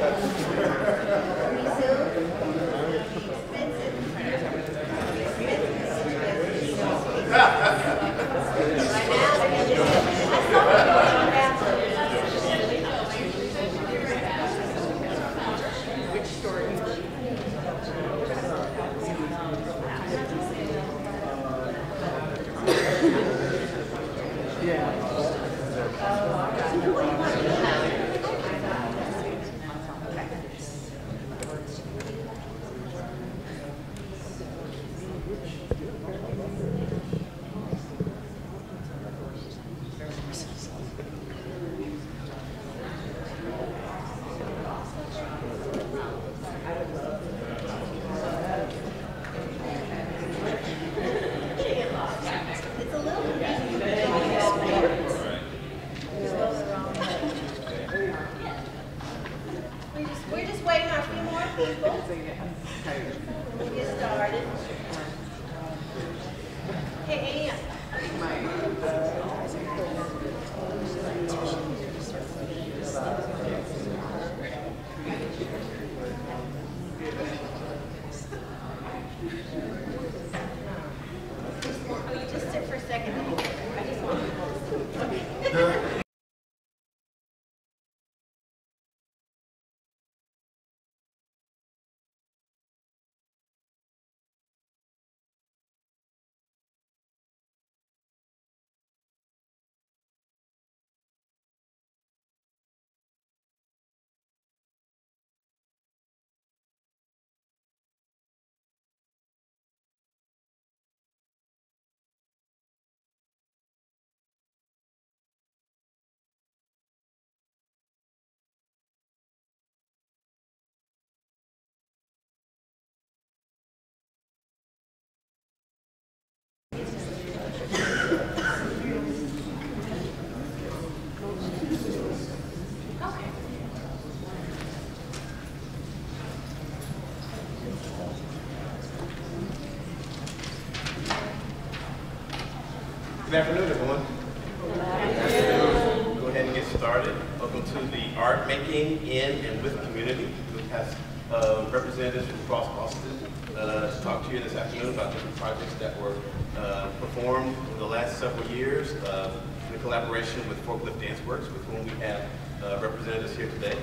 Good afternoon, everyone. Good afternoon. Go ahead and get started. Welcome to the Art Making in and with Community. We have representatives from across Austin to talk to you this afternoon about different projects that were performed over the last several years in collaboration with Forklift Danceworks, with whom we have representatives here today.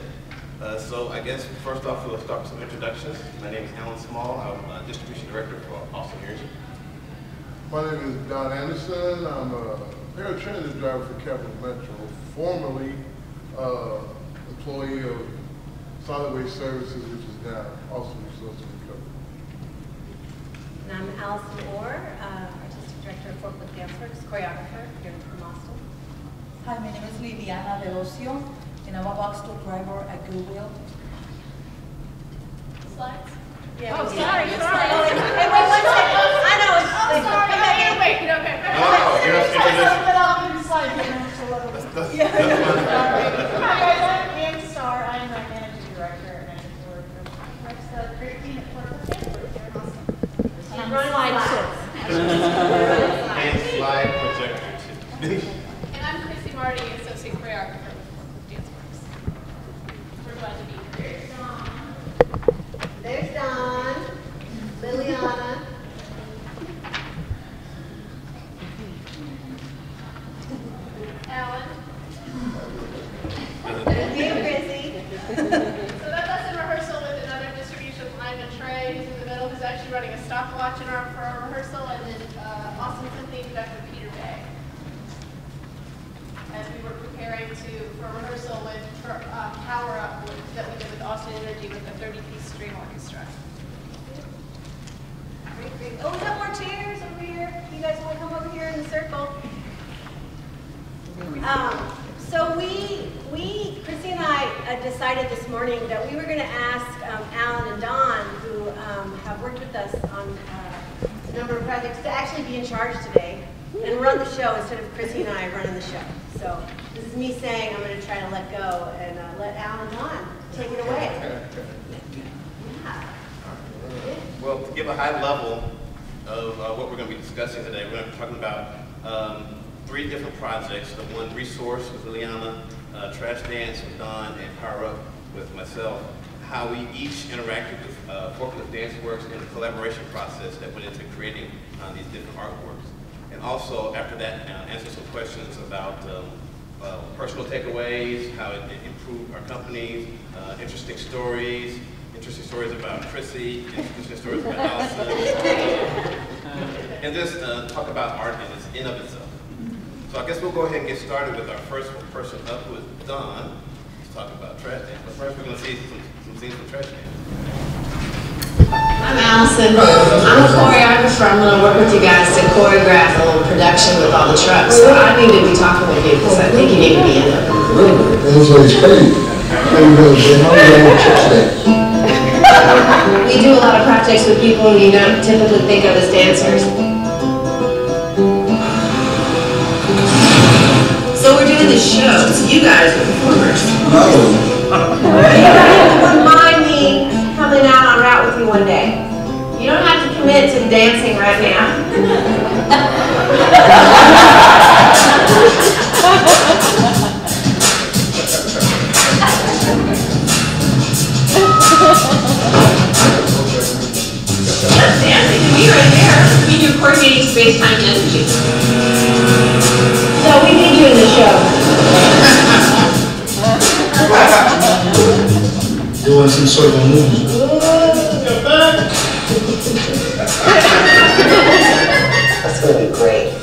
So I guess first off, we'll start with some introductions. My name is Allison. I'm Distribution Director for Austin Energy. My name is Don Anderson. I'm a paratransit driver for Capital Metro, formerly employee of Solid Waste Services, which is now Austin Resource Recovery. And I'm Allison Orr, Artistic Director of Forklift Danceworks, choreographer here from Austin. Hi, my name is Liliana de Osio, and I'm a box store driver at Goodwill. Slides? Yeah, oh, sorry. Hey, wait, one second. I know. Oh, sorry. Wait. Okay. Hi, guys. I'm Ann Starr. I'm the Managing Director and for the great team at Forklift Danceworks here in Austin. And run And slide projector too. And I'm Krissie, Marty, Associate Choreographer with Forklift Danceworks. We're glad to be here. There's Don, Liliana. Alan. And you, Krissie. So that's us in rehearsal with another distribution lineman, Trey, who's in the middle, who's actually running a stopwatch for our rehearsal, and then Austin Symphony conductor Peter Bay. As we were preparing for rehearsal for Power Up that we did with Austin Energy with the 30-piece string orchestra. Great. Oh, we got more chairs over here. You guys want to come over here in the circle? So Krissie and I decided this morning that we were going to ask Alan and Don, who have worked with us on a number of projects, to actually be in charge today and run the show instead of Krissie and I running the show. So this is me saying I'm going to try to let go and let Alan and Don take it away. Yeah. Well, to give a high level of what we're going to be discussing today, we're going to be talking about 3 different projects. The one, Resource with Liliana, Trash Dance with Don, and Power Up with myself, how we each interacted with Forklift Danceworks in the collaboration process that went into creating these different artworks. And also, after that, answer some questions about personal takeaways, how it improved our companies, interesting stories about Krissie, interesting stories about Allison, and just talk about art in of itself. So I guess we'll go ahead and get started with our first person up, who is Don. Let's talk about trash dance. But first, we're going to see some scenes from trash dance. I'm Allison. I'm a choreographer. I'm going to work with you guys to choreograph a little production with all the trucks. So I need to be talking with you because I think you need to be in there. That's what's crazy. We do a lot of projects with people you don't typically think of as dancers. So we're doing this show, so you guys are performers. You wouldn't mind me coming out on route with you one day. You don't have to commit to dancing right now. That's dancing to me right there. I mean, you're coordinating space, time, and energy. So we need you in the show. Doing some sort of a movie. That's going to be great.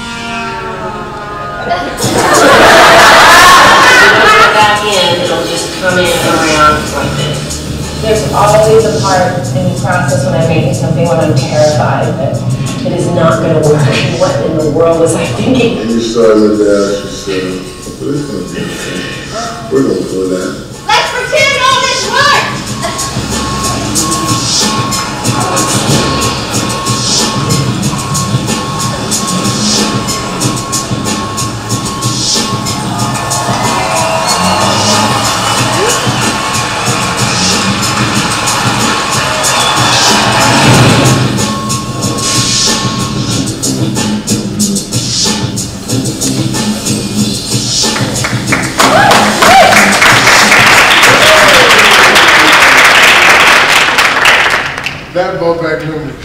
Back in, it'll just come in around like this. There's always a part in the process when I'm making something when I'm terrified that it is not going to work. What in the world was I thinking? And you started with that, she said, well, it's going to be okay. We're going to pull that. Let's pretend all this worked! That brought back memories.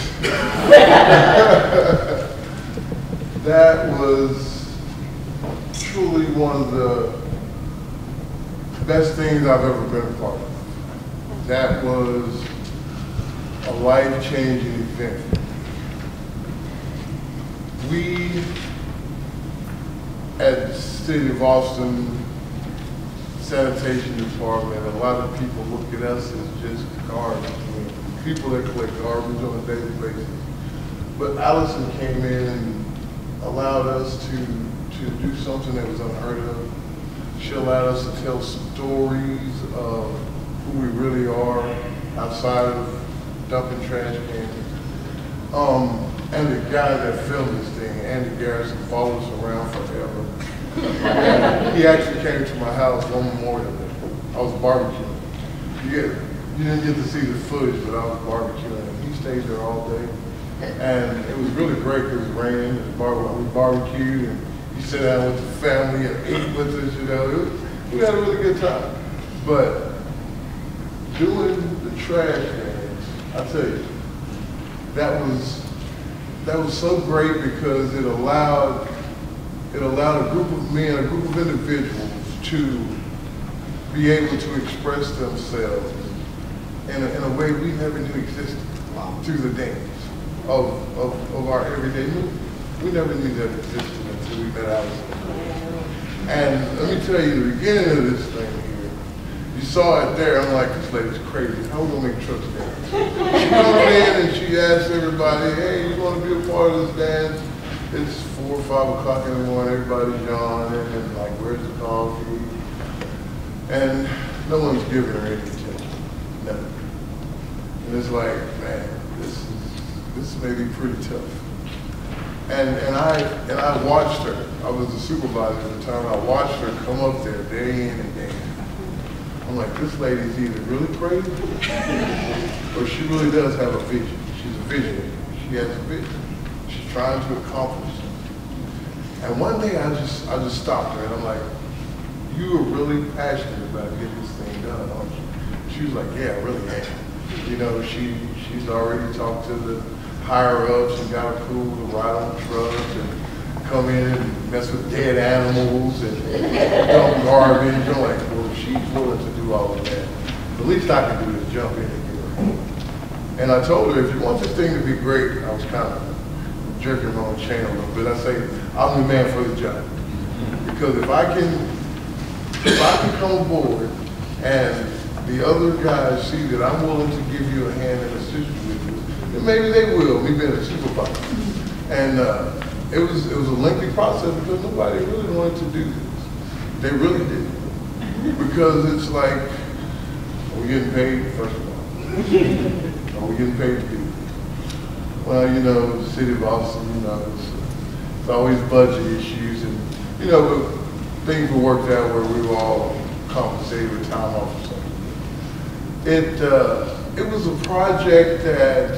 That was truly one of the best things I've ever been a part of. That was a life-changing event. We, at the City of Austin Sanitation Department, a lot of people look at us as just garbage. People that collect garbage on a daily basis. But Allison came in and allowed us to do something that was unheard of. She allowed us to tell stories of who we really are outside of dumping trash cans. And the guy that filmed this thing, Andy Garrison, followed us around forever. He actually came to my house one Memorial Day. I was barbecuing. You didn't get to see the footage, but I was barbecuing, and he stayed there all day. And it was really great because it was raining, we barbecued, and he sat down with the family and ate with us, you know. We had a really good time. But doing the trash cans, I tell you, that was so great because it allowed a group of men, a group of individuals to be able to express themselves in a way we never knew existed through the dance of our everyday movement. We never knew that existed until we met Allison. And let me tell you, the beginning of this thing here, you saw it there, I'm like, this lady's crazy. How are we gonna make trucks dance? She comes in and she asks everybody, hey, you wanna be a part of this dance? It's 4 or 5 o'clock in the morning, everybody's yawning and like, where's the coffee? And no one's giving her any attention, never. And it's like, man, this may be pretty tough. And I watched her. I was the supervisor at the time. I watched her come up there day in and day out. I'm like, this lady's either really crazy or she really does have a vision. She's a visionary. She has a vision. She's trying to accomplish something. And one day I just stopped her and I'm like, you are really passionate about getting this thing done, aren't you? She was like, yeah, I really am. You know, she's already talked to the higher-ups and got approval to ride on trucks and come in and mess with dead animals and dump garbage. I'm like, well, she's willing to do all of that. The least I can do is jump in and get her. And I told her, if you want this thing to be great, I was kind of jerking my own chain a little bit. I say, I'm the man for the job. Because if I can come aboard and the other guys see that I'm willing to give you a hand and assist you with this, then maybe they will, me being a supervisor. And it was a lengthy process because nobody really wanted to do this. They really didn't. Because it's like, are we getting paid, first of all? Are we getting paid to do this? Well, you know, the city of Austin, you know, it's always budget issues and, you know, things were worked out where we were all compensated with time off or something. It was a project that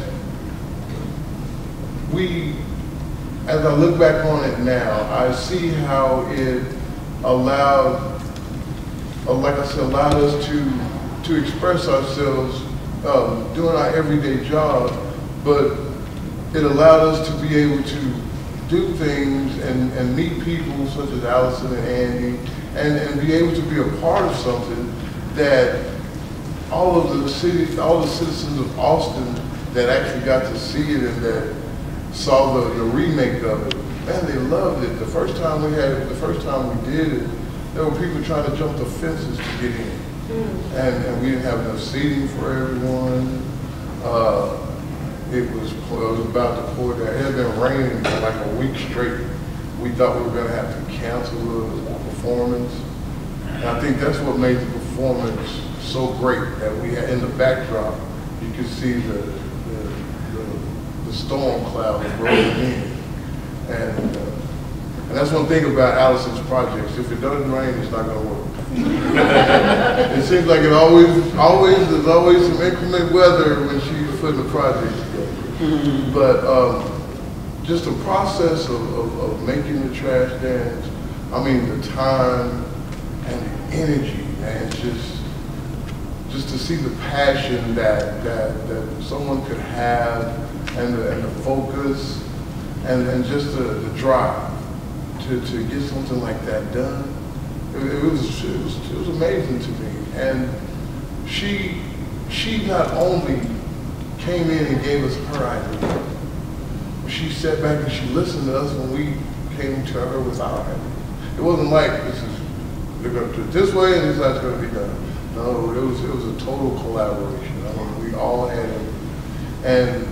we, as I look back on it now, I see how it allowed, like I said, allowed us to express ourselves doing our everyday job, but it allowed us to be able to do things and meet people such as Allison and Andy and be able to be a part of something that all the citizens of Austin that actually got to see it and that saw the remake of it, man, they loved it. The first time we did it, there were people trying to jump the fences to get in. And we didn't have enough seating for everyone. It was about to pour down. It had been raining for like a week straight. We thought we were going to have to cancel the performance. And I think that's what made the performance so great, that we had in the backdrop, you could see the storm clouds rolling in. And that's one thing about Allison's projects. If it doesn't rain, it's not going to work. It seems like there's always some inclement weather when she's putting the project together. But just the process of making the trash dance, I mean the time and the energy, man, just to see the passion that someone could have and the focus and just the drive to get something like that done. It was amazing to me. And she not only came in and gave us her idea, but she sat back and she listened to us when we came to her with our idea. It wasn't like they're going to do it this way and this is how it's going to be done. No, it was a total collaboration. I mean, we all had it. And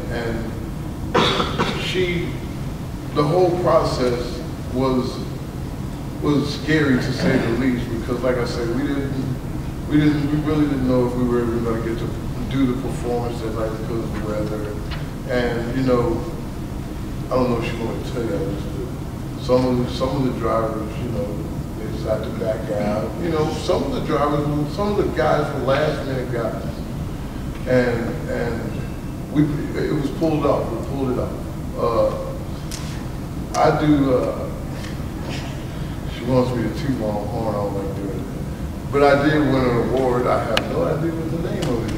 the whole process was scary to say the least, because like I said, we really didn't know if we were ever going to get to do the performance that night because of the weather. And you know, I don't know if she wanted to tell you this, but some of the drivers, you know, they decided to back out. You know, some of the guys were last minute guys, and it was pulled off. We pulled it off. She wants me to toot my own horn, I don't like doing it. But I did win an award. I have no idea what the name of it is.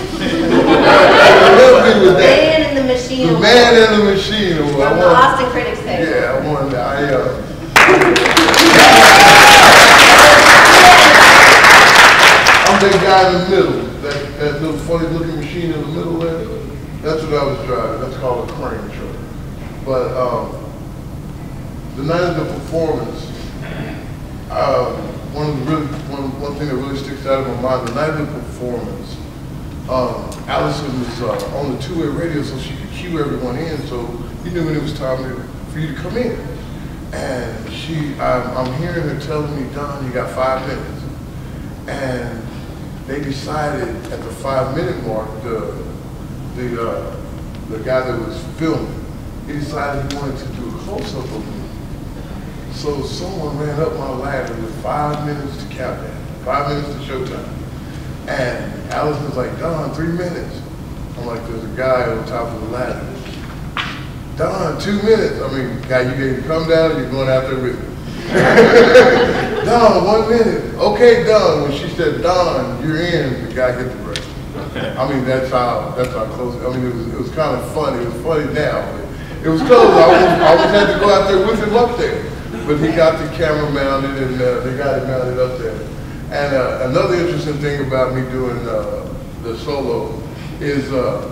The Man in the Machine The Award. Man in the Machine Award. From the Austin Critics Table. Yeah, I won that. I'm that guy in the middle, that little funny looking machine in the middle there. That's what I was driving. That's called a crane truck. But the night of the performance, one thing that really sticks out in my mind, the night of the performance, Allison was on the two-way radio so she could cue everyone in, so you knew when it was time for you to come in. And I'm hearing her telling me, Don, you got 5 minutes. And they decided at the 5-minute mark, the guy that was filming, he decided he wanted to do a close-up of me. So someone ran up my ladder with 5 minutes to countdown, 5 minutes to showtime. And Allison's like, Don, 3 minutes. I'm like, there's a guy on top of the ladder. Don, 2 minutes. I mean, guy, you can come down, you're going out there with me. Don, 1 minute. Okay, Don. When she said, Don, you're in, the guy hit the brake. I mean, that's how close. I mean, it was kind of funny. It was funny now, but it was close. I almost had to go out there with him up there. But he got the camera mounted, and they got it mounted up there. And another interesting thing about me doing the solo is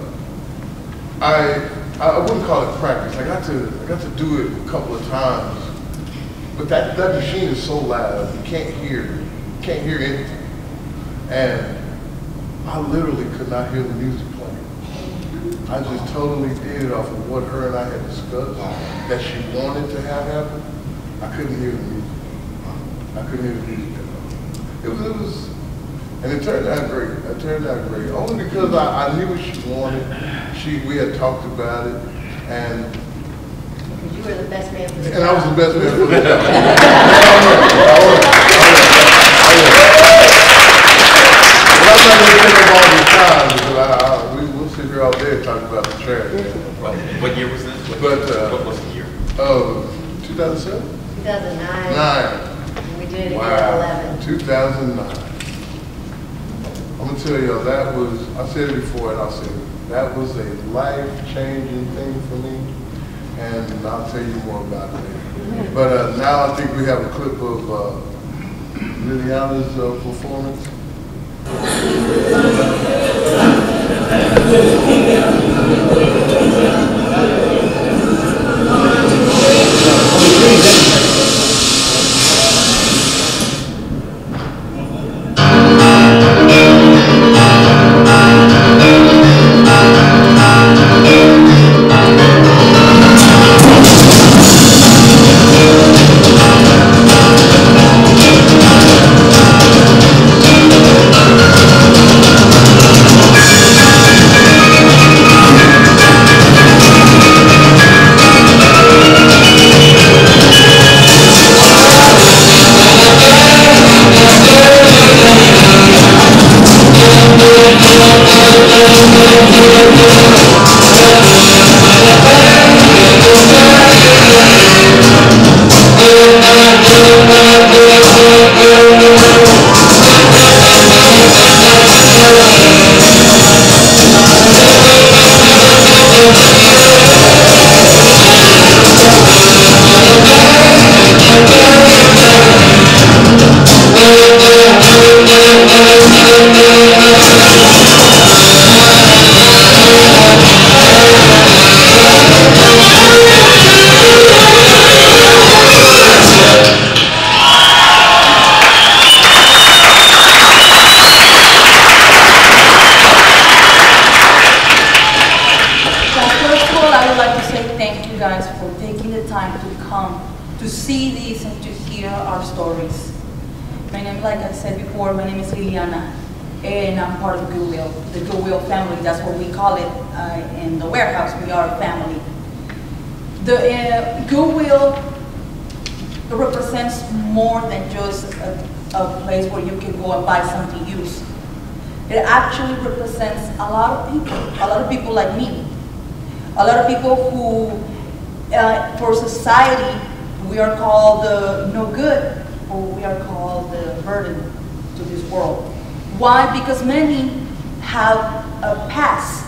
I wouldn't call it practice. I got to do it a couple of times. But that machine is so loud, you can't hear anything. And I literally could not hear the music playing. I just totally did it off of what her and I had discussed that she wanted to have happen. I couldn't hear the music. I couldn't hear the music at all. It was, and it turned out great. It turned out great. Only because I knew what she wanted. We had talked about it, and You were the best man for the job. and I was the best man for the job. But I'm not going to take up all the time because we'll sit here all day and talk about the trash. What year was this? But what was the year? 2007? 2009. 9. We did it Wow. again 11. 2009. I'm going to tell y'all, that was, I said it before and I'll say it, that was a life-changing thing for me, and I'll tell you more about it later. But now I think we have a clip of Liliana's performance. Like I said before, my name is Liliana, and I'm part of Goodwill, the Goodwill family. That's what we call it in the warehouse. We are a family. The Goodwill represents more than just a place where you can go and buy something used. It actually represents a lot of people like me, a lot of people who, for society, we are called the no good, or we are called the burden to this world. Why? Because many have a past,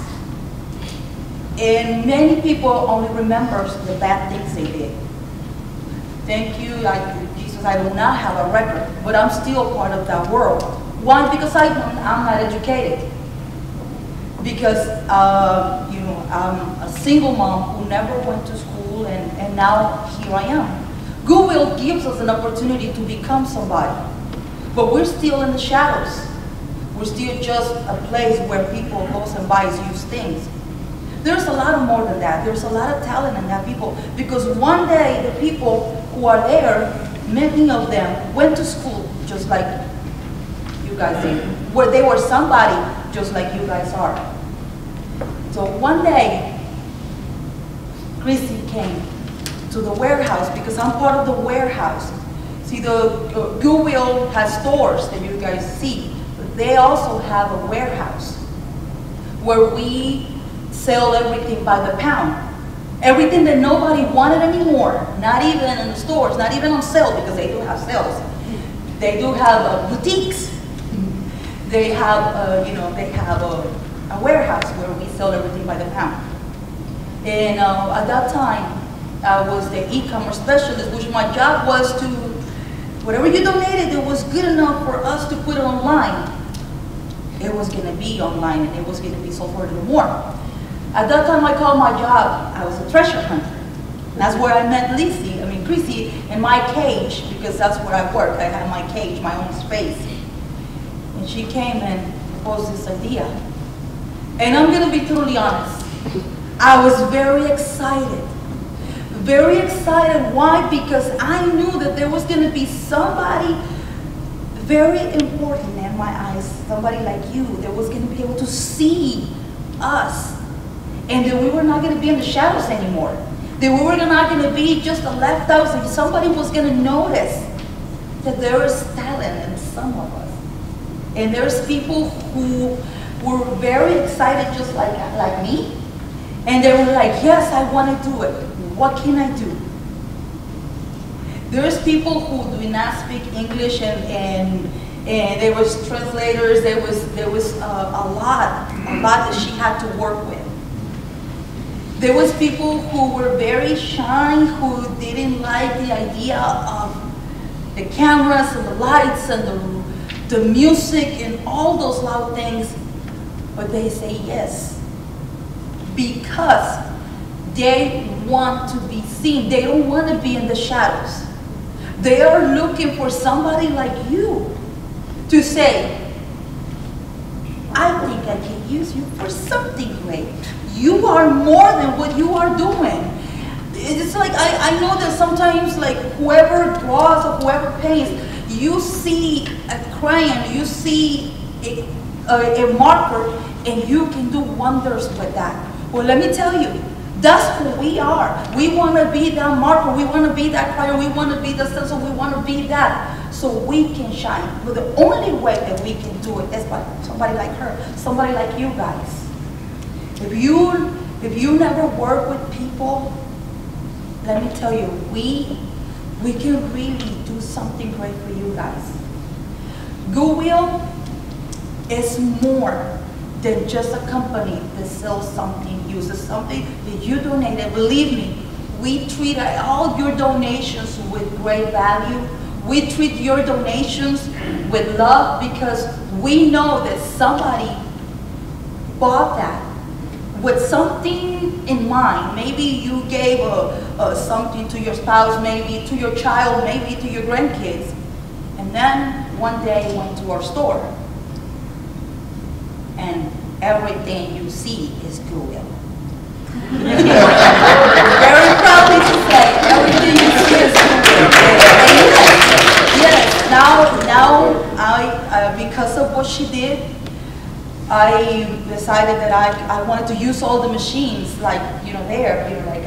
and many people only remember the bad things they did. Thank you, Jesus, I do not have a record, but I'm still part of that world. Why? Because I'm not educated. Because you know, I'm a single mom who never went to school, and now here I am. Goodwill gives us an opportunity to become somebody, but we're still in the shadows. We're still just a place where people goes and buys used things. There's a lot more than that. There's a lot of talent in that people, because one day the people who are there, many of them went to school just like you guys did, where they were somebody just like you guys are. So one day, Krissie came to the warehouse, because I'm part of the warehouse. See, the Goodwill has stores that you guys see, but they also have a warehouse where we sell everything by the pound. Everything that nobody wanted anymore, not even in the stores, not even on sale, because they do have sales. They do have boutiques. They have, you know, they have a warehouse where we sell everything by the pound. And at that time, I was the e-commerce specialist, which my job was to, whatever you donated that was good enough for us to put it online, it was going to be online and it was going to be sold for a little more. At that time, I called my job, I was a treasure hunter. And that's where I met Krissie, in my cage, because that's where I work. I had my cage, my own space. And she came and proposed this idea. And I'm going to be totally honest. I was very excited. Very excited. Why? Because I knew that there was going to be somebody very important in my eyes, somebody like you, that was going to be able to see us. And that we were not going to be in the shadows anymore. That we were not going to be just the left-outs, and somebody was going to notice that there is talent in some of us. And there's people who were very excited just like me. And they were like, yes, I want to do it. What can I do? There's people who do not speak English, and there was translators. There was a lot that she had to work with. There was people who were very shy, who didn't like the idea of the cameras and the lights and the music and all those loud things, but they say yes because they want to be seen. They don't want to be in the shadows. They are looking for somebody like you to say, I think I can use you for something great. You are more than what you are doing. It's like, I know that sometimes, like, whoever draws or whoever paints, you see a crayon, you see a marker, and you can do wonders with that. Well, let me tell you, that's who we are. We want to be that marker, we want to be that crayon, we want to be the stencil, we want to be that, so we can shine. But the only way that we can do it is by somebody like her, somebody like you guys. If you never work with people, let me tell you, we can really do something great for you guys. Goodwill is more than just a company that sells something, uses something that you donated. Believe me, we treat all your donations with great value. We treat your donations with love because we know that somebody bought that with something in mind. Maybe you gave something to your spouse, maybe to your child, maybe to your grandkids. And then one day went to our store. And everything you see is Goodwill. Very proudly to say, everything you see is Goodwill. Yes, now I because of what she did, I decided that I wanted to use all the machines, like, there, like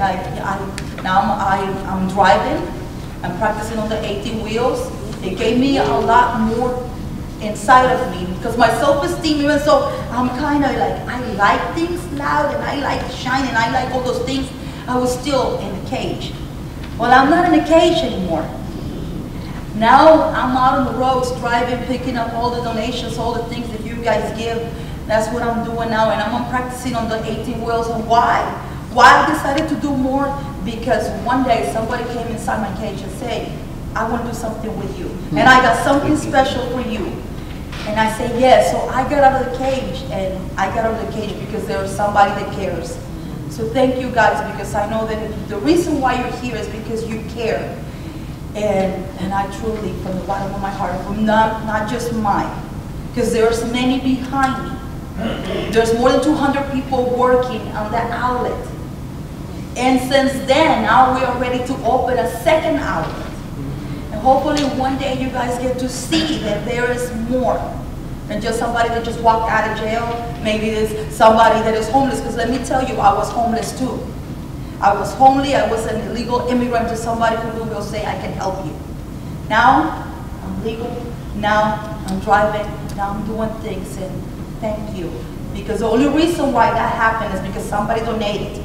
I'm driving, I'm practicing on the 18 wheels. It gave me a lot more inside of me because my self-esteem, even though I'm kind of like, I like things loud and I like shine and I like all those things, I was still in the cage. Well, I'm not in the cage anymore. Now I'm out on the roads driving, picking up all the donations, all the things that you guys give. That's what I'm doing now, and I'm practicing on the 18 wheels. And why? Why I decided to do more? Because one day somebody came inside my cage and said, I want to do something with you. And I got something special for you. And I said, yes. So I got out of the cage, and I got out of the cage because there is somebody that cares. So thank you guys, because I know that the reason why you're here is because you care. And I truly, from the bottom of my heart, from not just mine, because there's many behind me. There's more than 200 people working on that outlet. And since then, now we are ready to open a second outlet. And hopefully one day you guys get to see that there is more than just somebody that just walked out of jail. Maybe there's somebody that is homeless, because let me tell you, I was homeless too. I was homely, I was an illegal immigrant to somebody who will say, I can help you. Now, I'm legal, now I'm driving, now I'm doing things, and thank you. Because the only reason why that happened is because somebody donated.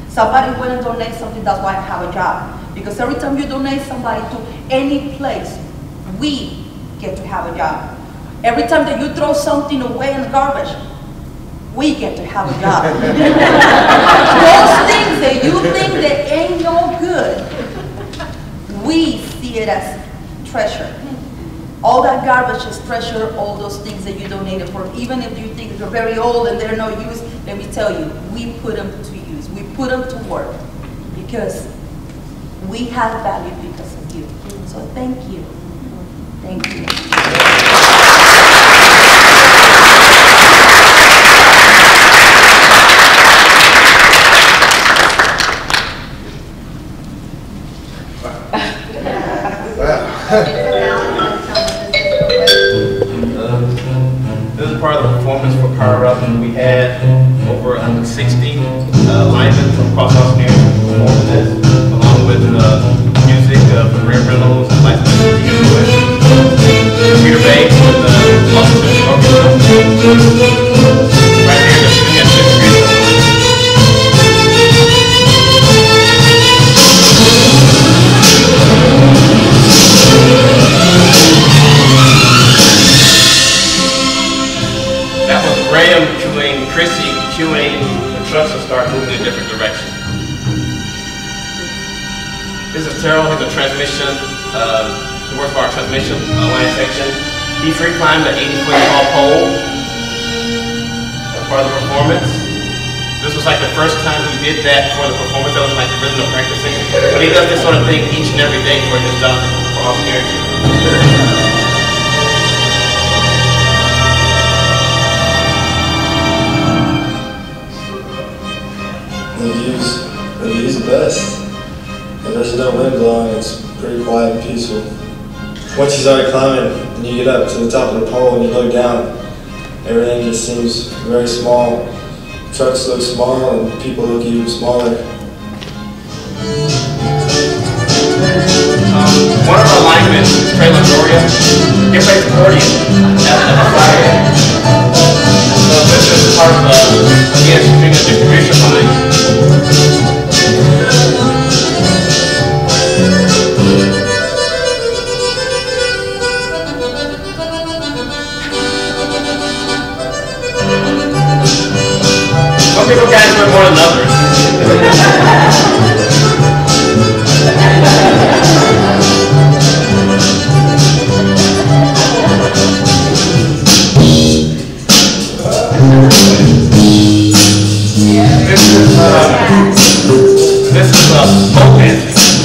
Somebody went and donate something, that's why I have a job. Because every time you donate somebody to any place, we get to have a job. Every time that you throw something away in the garbage, we get to have a job. Those things that you think that ain't no good, we see it as treasure. All that garbage is treasure, all those things that you donated for, even if you think they're very old and they're no use, let me tell you, we put them to use. We put them to work because we have value because of you. So thank you. Thank you. This is part of the performance for Power Up. We had over 60 linemen from across Austin area performing this, along with music from Rare Reynolds and licensed Peter Bates with Osio. Right here, they're sitting at That was Graham cueing Krissie, cueing the trucks to start moving in a different direction. This is Terrell, he's a transmission, he works for our transmission line section. He free climbed an 80-foot tall pole as part of the performance. This was like the first time he did that for the performance. That was like really no practicing. But he does this sort of thing each and every day for his job for all characters. The view's the best. And there's no wind blowing, it's pretty quiet and peaceful. Once you start climbing and you get up to the top of the pole and you look down, everything just seems very small. Trucks look small and people look even smaller. One of our linemen, Trey LaGloria, he plays accordion at the fire. So this is part of again, string of distribution line. Some people guys win more than others. This is a folk dance.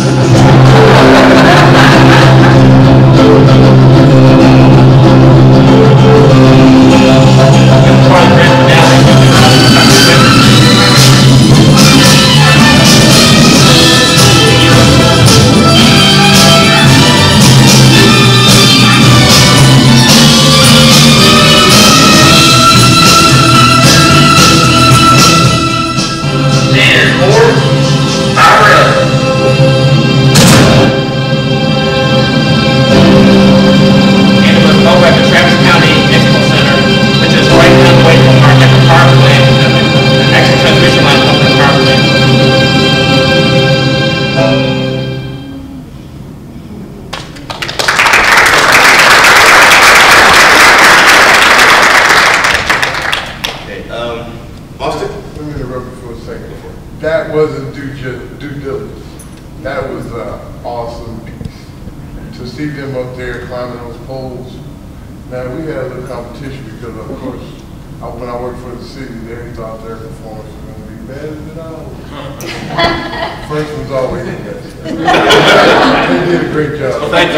That wasn't due diligence. That was an awesome piece. To see them up there climbing those poles. Now we had a little competition because of course, when I worked for the city, they thought their performance was going to be better than ours. First one's always the best. They did a great job. Well, thank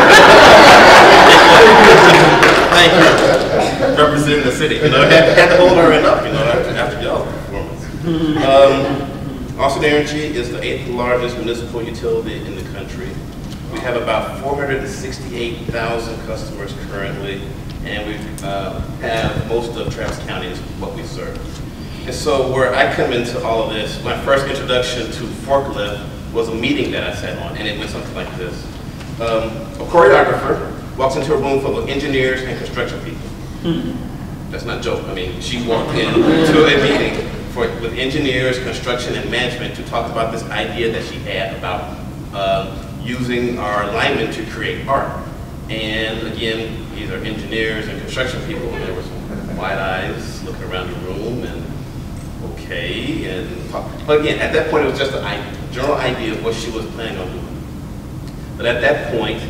you. Thank you. Representing the city. You know, had to hold her up, you know, after y'all's performance. Austin Energy is the 8th largest municipal utility in the country. We have about 468,000 customers currently, and we have most of Travis County is what we serve. And so where I come into all of this, my first introduction to Forklift was a meeting that I sat on, and it went something like this. A choreographer walks into a room full of engineers and construction people. That's not a joke. I mean, she walked into a meeting with engineers, construction, and management to talk about this idea that she had about using our linemen to create art. And again, these are engineers and construction people, and there were some wide eyes looking around the room, and okay, and talk. But again, at that point, it was just a general idea of what she was planning on doing. But at that point,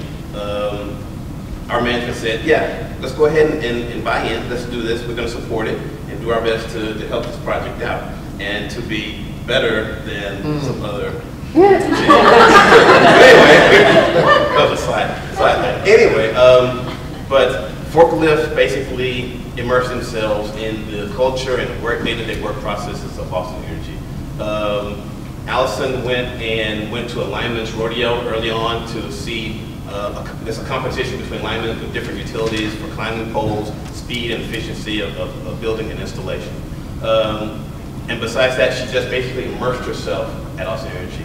our management said, yeah, let's go ahead and buy in, let's do this, we're going to support it, and do our best to help this project out, and to be better than some other. Anyway, that was a side. Anyway, but Forklift basically immersed themselves in the culture and day-to-day work processes of Austin Energy. Allison went to a lineman's rodeo early on to see there's a competition between linemen with different utilities for climbing poles, speed and efficiency of building and installation. And besides that, she just basically immersed herself at Austin Energy.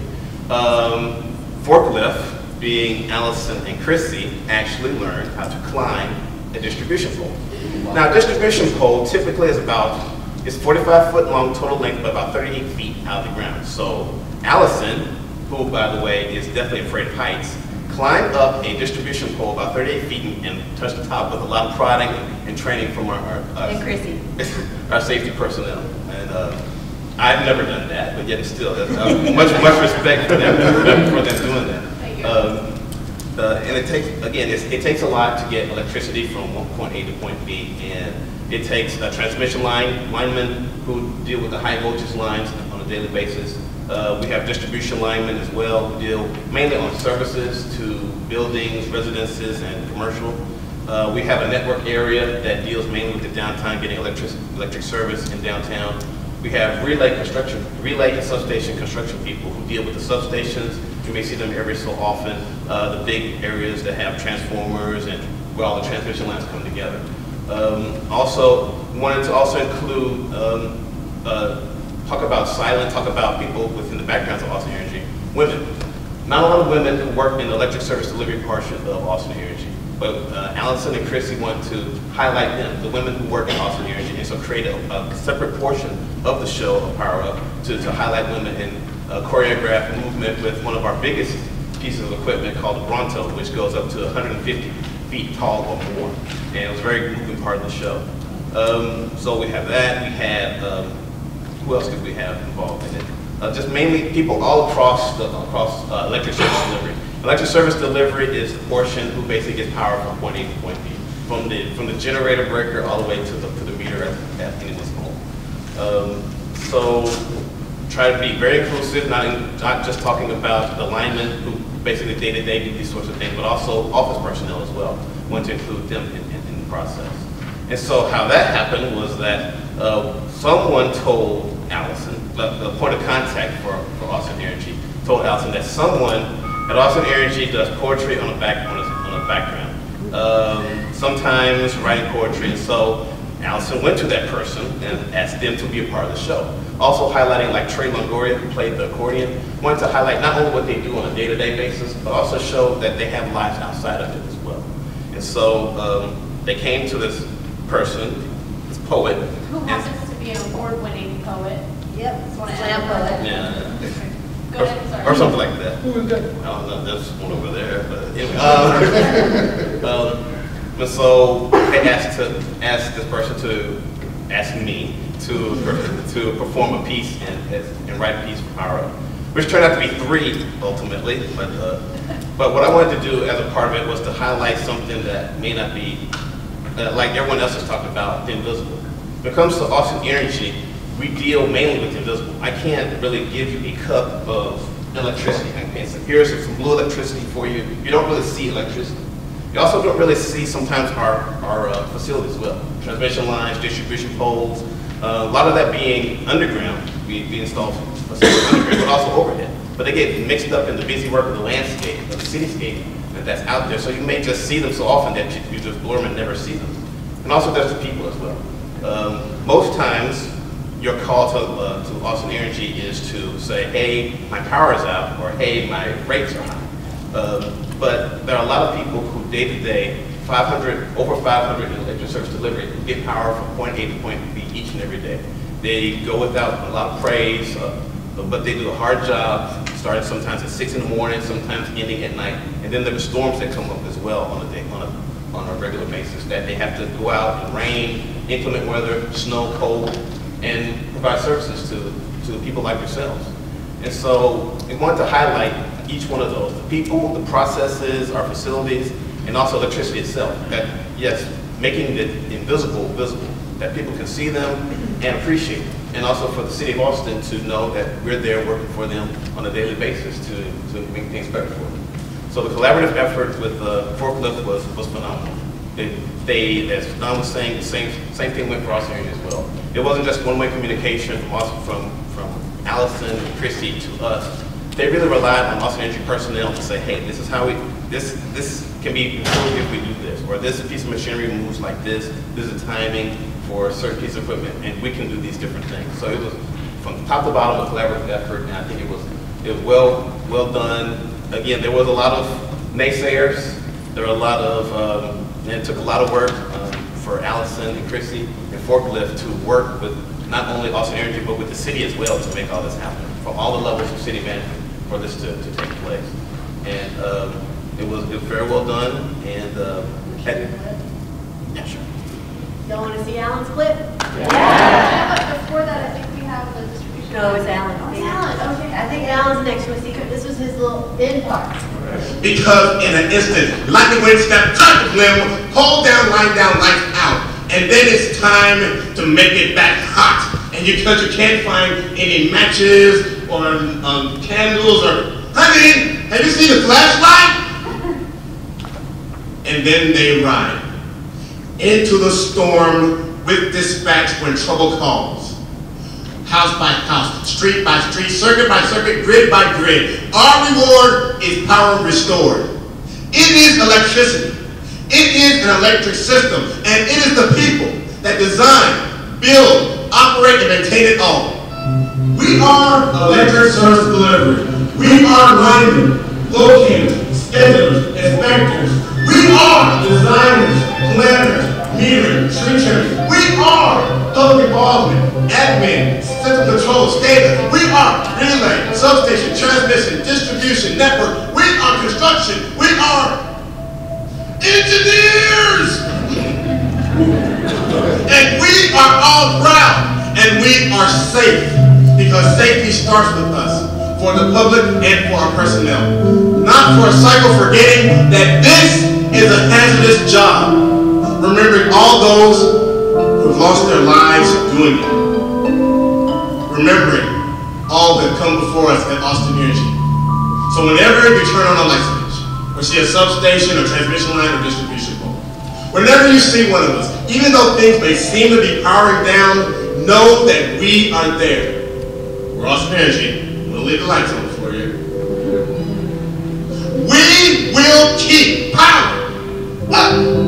Forklift, being Allison and Krissie, actually learned how to climb a distribution pole. Now, a distribution pole typically is it's 45 foot long total length, but about 38 feet out of the ground. So Allison, who by the way is definitely afraid of heights, climbed up a distribution pole about 38 feet and touched the top with a lot of prodding and training from our safety personnel. And I've never done that, but yet still, much respect for them doing that. And it takes a lot to get electricity from point A to point B, and it takes a transmission linemen who deal with the high voltage lines on a daily basis. We have distribution linemen as well who deal mainly on services to buildings, residences, and commercial. We have a network area that deals mainly with the downtime, getting electric service in downtown. We have relay and substation construction people who deal with the substations. You may see them every so often, the big areas that have transformers and where all the transmission lines come together. Wanted to also include, talk about people within the backgrounds of Austin Energy. Women. Not a lot of women who work in the electric service delivery portion of Austin Energy. But Allison and Krissie want to highlight them, the women who work in Austin Energy, and so create a separate portion of the show of Power Up to highlight women and choreograph movement with one of our biggest pieces of equipment called the Bronto, which goes up to 150 feet tall or more. And it was a very moving part of the show. So we have that. We had, who else did we have involved in it? Just mainly people all across electric service delivery. Electric service delivery is the portion who basically gets power from point A to point B, from the generator breaker all the way to the meter at anyone's home. So try to be very inclusive, not just talking about the linemen who basically day-to-day do these sorts of things, but also office personnel as well. Want to include them in the process. And so how that happened was that someone told Allison, the point of contact for Austin Energy, told Allison that someone at Austin Energy does poetry on a background. Sometimes writing poetry, and so Allison went to that person and asked them to be a part of the show. Also highlighting like Trey Longoria, who played the accordion, wanted to highlight not only what they do on a day-to-day basis, but also show that they have lives outside of it as well. And so they came to this person, this poet. Who happens to be an award-winning poet. Yep, Slam poet. Yeah. Go ahead, sorry. Or something like that. Who is that? I don't know, that's one over there, but anyway. And so they asked this person to ask me to perform a piece and write a piece for Power Up, which turned out to be 3 ultimately. But what I wanted to do as a part of it was to highlight something that may not be like everyone else is talking about, the invisible. When it comes to Austin Energy, we deal mainly with the invisible. I can't really give you a cup of electricity. I can say, here's some blue electricity for you. You don't really see electricity. You also don't really see sometimes our facilities as well. Transmission lines, distribution poles, a lot of that being underground. We install facilities underground, but also overhead. But they get mixed up in the busy work of the landscape, of the cityscape that's out there. So you may just see them so often that you just blur them and never see them. And also there's the people as well. Most times, your call to Austin Energy is to say, hey, my power is out, or hey, my rates are high. But there are a lot of people who day-to-day, over 500 in electric service delivery, get power from point A to point B each and every day. They go without a lot of praise, but they do a hard job, starting sometimes at 6 in the morning, sometimes ending at night. And then there are storms that come up as well on a regular basis, that they have to go out in rain, inclement weather, snow, cold, and provide services to people like yourselves. And so we wanted to highlight each one of those, the people, the processes, our facilities, and also electricity itself. That, yes, making the invisible visible, that people can see them and appreciate them. And also for the city of Austin to know that we're there working for them on a daily basis to make things better for them. So the collaborative effort with Forklift was phenomenal. They, as Don was saying, the same thing went for Osio as well. It wasn't just one-way communication from Allison and Krissie to us. They really relied on Austin Energy personnel to say, hey, this is how this can be improved if we do this, or this piece of machinery moves like this is the timing for a certain piece of equipment, and we can do these different things. So it was from top to bottom a collaborative effort, and I think it was well done. Again, there was a lot of naysayers. There were a lot of, and it took a lot of work for Allison and Krissie and Forklift to work with not only Austin Energy, but with the city as well to make all this happen, from all the levels of city management for this to take place. And it was very well done. And yeah, sure. Y'all want to see Alan's clip? Yeah. But before that, I think we have the distribution. No, it's Alan. Oh, it's Alan. Okay. I think Alan's next one. This was his little end part. Because in an instant, lightning wind snap, touch the limb, hold down, line down, lights out. And then it's time to make it back hot. And because you can't find any matches or candles or, honey, have you seen a flashlight? And then they ride into the storm with dispatch when trouble calls. House by house, street by street, circuit by circuit, grid by grid. Our reward is power restored. It is electricity. It is an electric system. And it is the people that design, build, operate, and maintain it all. We are electric service delivery. We are linemen, locators, schedulers, inspectors. We are designers, planners, metering, tree trimmers. We are public involvement, admin, central control, SCADA. We are relay, substation, transmission, distribution, network. We are construction. We are engineers. And we are all proud, and we are safe, because safety starts with us, for the public and for our personnel. Not for a cycle forgetting that this is a hazardous job. Remembering all those who have lost their lives doing it. Remembering all that come before us at Austin Energy. So whenever you turn on a light switch, or see a substation, or transmission line, or distribution pole, whenever you see one of us, even though things may seem to be powering down, know that we are there. We're Austin Energy. We'll leave the lights on for you. We will keep power up.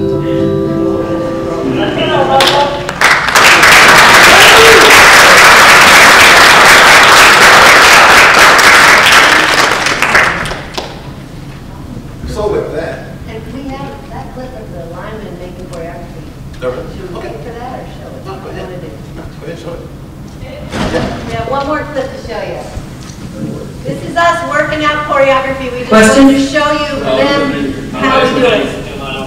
So with that, And we have that clip of the lineman making choreography. Should we wait for that or show it? No, go ahead. What do you wanna do? Go ahead and show it. Yeah, one more clip to show you. This is us working out choreography. We just Question? wanted to show you them how we do it.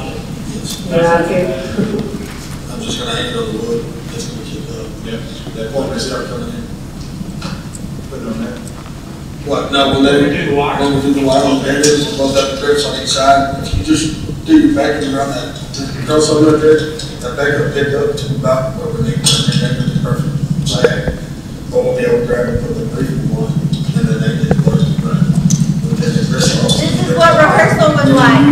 I'm just gonna hang it on the wood, just gonna keep that point start coming in. Put it on there. What, no, when we do the wire, there it is, above that grips on each side. If you just do your vacuum around that crossover right there, that back will pick up to about where we need to, and that is perfect. So, but we'll be able to grab it, put the briefing on, and then they get work. This is what rehearsal was like.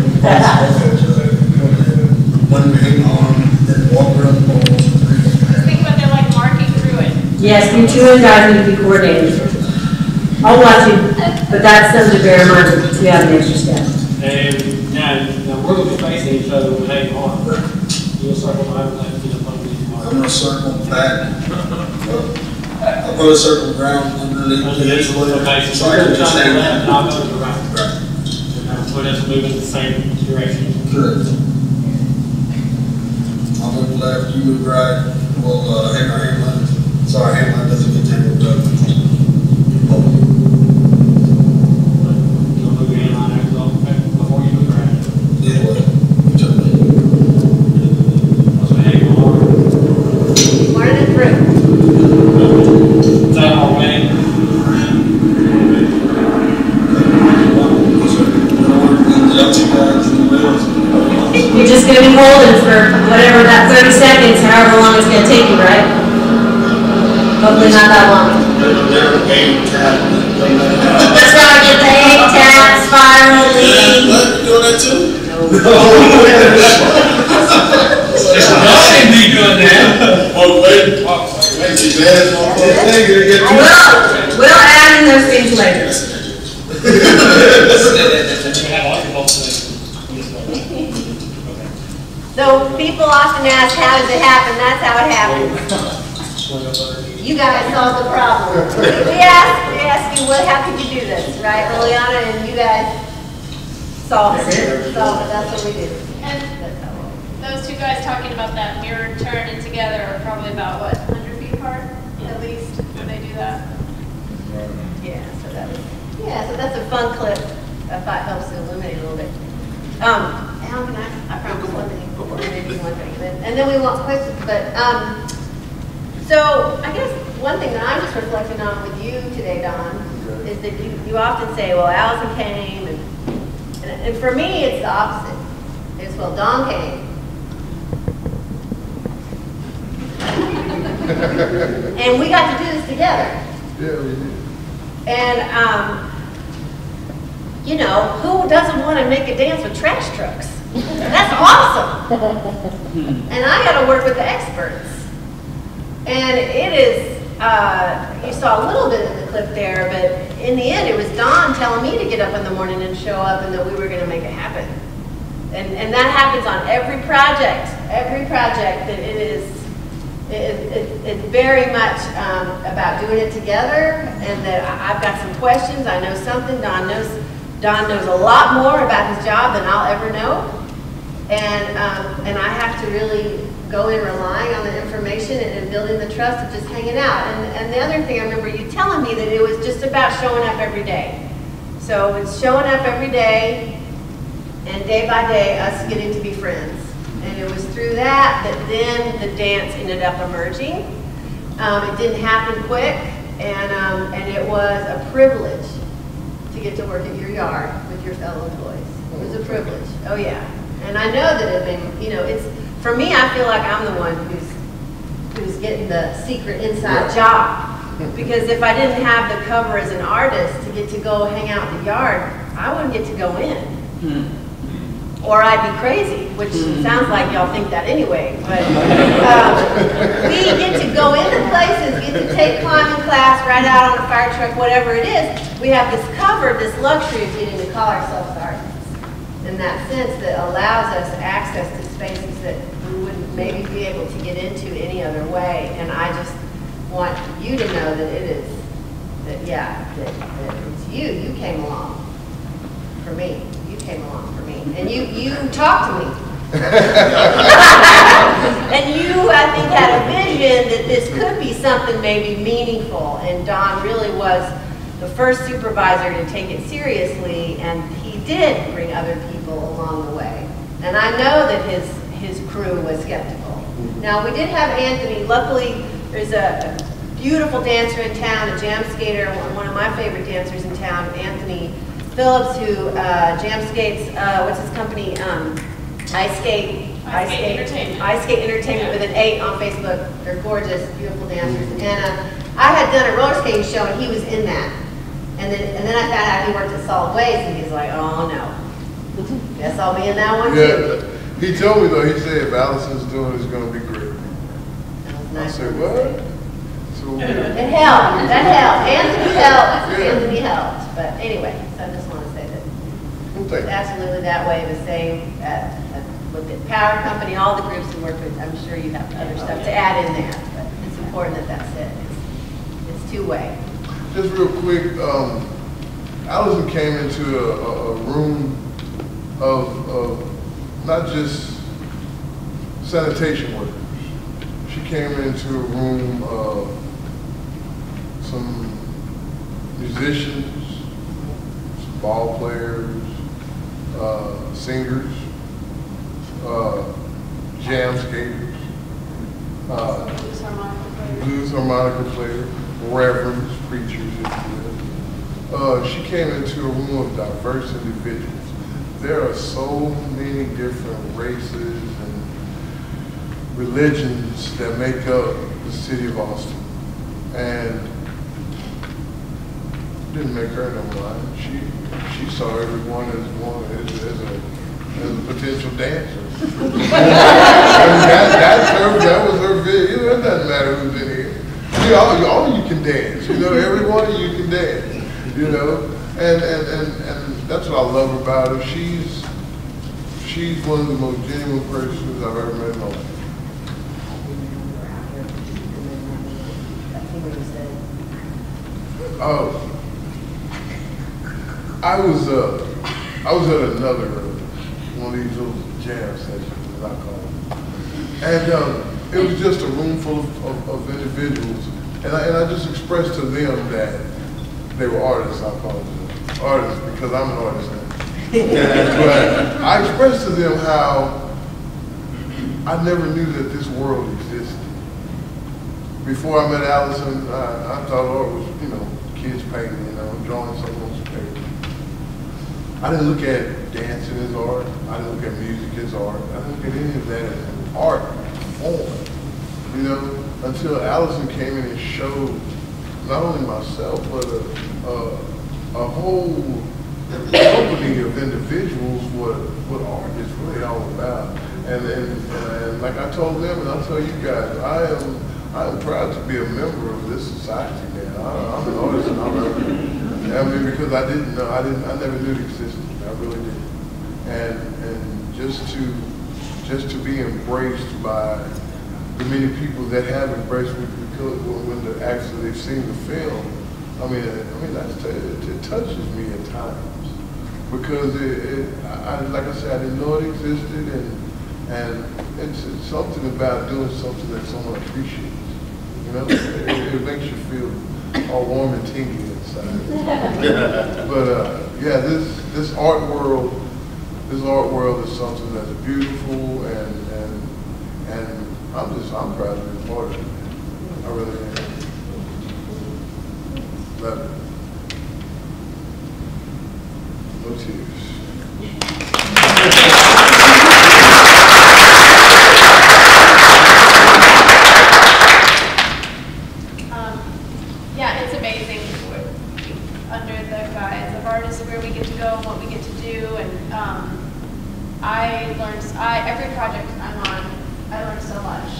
One main arm, then walk around the pole. Think about they're like marking through it. Yes, you two and guys need to be coordinated. I'll watch you, but that's something to bear in mind if you have an extra step. And now we're going to be facing each other with hang on. You'll circle behind the left, you'll put these marks. I'm going to circle back. I'll put a circle ground underneath the insulator. Okay, so I you're can going to just the stand left, and there. I'll go to the right. Right. And we'll just move in the same direction. Correct. I'll move left, you move right. We'll hang our hand left. seconds, however long it's going to take you, right? Hopefully not that long. That's why I get the egg tap, spiral, lean. What? You doing that too? Y'all didn't be doing that. Oh, wait. We'll add in those things later. So people often ask, how does it happen? That's how it happens. You guys solved the problem. We ask you, how could you do this, right? Liliana and you guys solved it. That's what we do. And those two guys talking about that mirror turn and together are probably about, what, 100 feet apart at least when they do that? So that's a fun clip. If that helps to illuminate a little bit. Alan, I promise one thing. And then we want questions. But so I guess one thing that I'm just reflecting on with you today, Don, is that you often say, well, Allison came, and for me it's the opposite. It's, well, Don came. And we got to do this together. Yeah, we did. And you know, who doesn't want to make a dance with trash trucks? That's awesome. And I got to work with the experts. And it is, you saw a little bit of the clip there, but in the end, it was Don telling me to get up in the morning and show up and that we were going to make it happen. And that happens on every project, that it's very much about doing it together, and that I've got some questions, I know something, Don knows a lot more about his job than I'll ever know, and I have to really go in relying on the information and building the trust of just hanging out. And the other thing, I remember you telling me that it was just about showing up every day. So it's showing up every day, and day by day, us getting to be friends. And it was through that then the dance ended up emerging. It didn't happen quick, and it was a privilege to get to work at your yard with your fellow employees. It was a privilege. Oh yeah. And I know that it made, you know, it's, for me, I feel like I'm the one who's getting the secret inside job. Because if I didn't have the cover as an artist to get to go hang out in the yard, I wouldn't get to go in. Or I'd be crazy, which sounds like y'all think that anyway. But we get to go into places, get to take climbing class, ride out on a fire truck, whatever it is. We have this cover, this luxury of getting to call ourselves artists. In that sense, that allows us access to spaces that we wouldn't maybe be able to get into any other way. And I just want you to know that it is, that it's you. You came along for me. You came along for me. And you talked to me. And you, I think, had a vision that this could be something maybe meaningful. And Don really was the first supervisor to take it seriously, and he did bring other people along the way. And I know that his crew was skeptical. Now, we did have Anthony. Luckily, there's a beautiful dancer in town, a jam skater, one of my favorite dancers in town, Anthony Phillips, who jam skates, what's his company? Ice Skate Entertainment with an 8 on Facebook. They're gorgeous, beautiful dancers. And I had done a roller skating show, and he was in that. And then I found out he worked at Solid Waste, and he's like, oh no, guess I'll be in that one too. He told me though, he said if Allison's doing it, it's going to be great. That was nice. I said, what? So it helped. That helped. Anthony helped. Anthony helped. But anyway, so I just want to say that it's absolutely that way. The same with the power company, all the groups we work with. I'm sure you have other stuff to add in there, but it's important that that's it. It's two-way. Just real quick, Allison came into a room of not just sanitation workers. She came into a room of some musicians, some ball players, singers, jam skaters, blues harmonica players, reverends, preachers, if you will. She came into a room of diverse individuals. There are so many different races and religions that make up the city of Austin. And didn't make her no mind. She saw everyone as a potential dancer. that was her video. It doesn't matter who's in here. All you can dance. Every one of you can dance. And that's what I love about her. She's one of the most genuine persons I've ever met in my life. I was at another one of these little jam sessions, as I call them, and it was just a room full of individuals, and I just expressed to them that they were artists. I call them artists because I'm an artist now. But I expressed to them how I never knew that this world existed. Before I met Allison, I thought art was, kids painting, drawing something on some paper. I didn't look at dancing as art. I didn't look at music as art. I didn't look at any of that as an art form, until Allison came in and showed not only myself, but a whole company of individuals what art is really all about. And like I told them, and I'll tell you guys, I am proud to be a member of this society now. I'm an artist, and because I didn't know, I never knew it existed. I really didn't. And just to be embraced by the many people that have embraced me because when they've seen the film, it touches me at times because like I said, I didn't know it existed, and it's something about doing something that someone appreciates. It makes you feel all warm and tingly inside. But yeah, this art world is something that's beautiful, and I'm proud to be part of it. I really am. Love it. No tears. Yeah, it's amazing under the guise of artists where we get to go and what we get to do. And every project I'm on, I learn so much.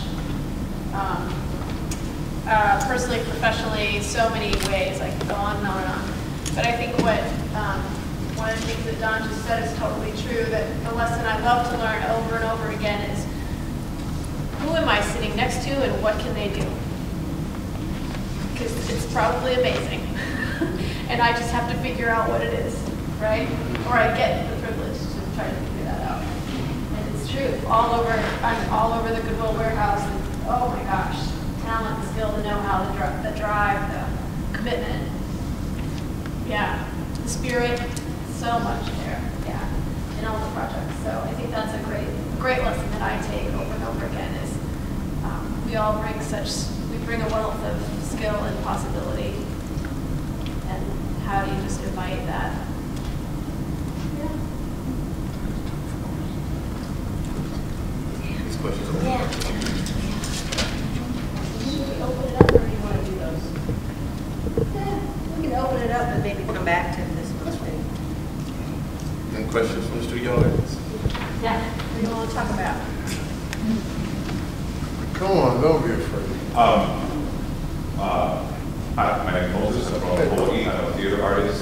Personally, professionally, so many ways. I can go on and on and on. But I think one of the things that Don just said is totally true, that the lesson I love to learn over and over again is, who am I sitting next to and what can they do? Because it's probably amazing. And I just have to figure out what it is, right? Or I get the privilege to try to figure that out. And it's true. I'm all over the Goodwill warehouse, and oh my gosh, talent, the skill, the know-how, the drive, the commitment. Yeah, the spirit, so much there, yeah, in all the projects. So I think that's a great lesson that I take over and over again is we all bring a wealth of skill and possibility. And how do you just invite that? Yeah. These questions. Yeah. Should we open it up, or do you want to do those? Yeah, we can open it up and maybe come back to this one thing. Any questions from the studio audience? Yeah. What do you want to talk about? Come on, don't be afraid. Hi, my name is Moses. I'm from Hawaii. I'm a theater artist.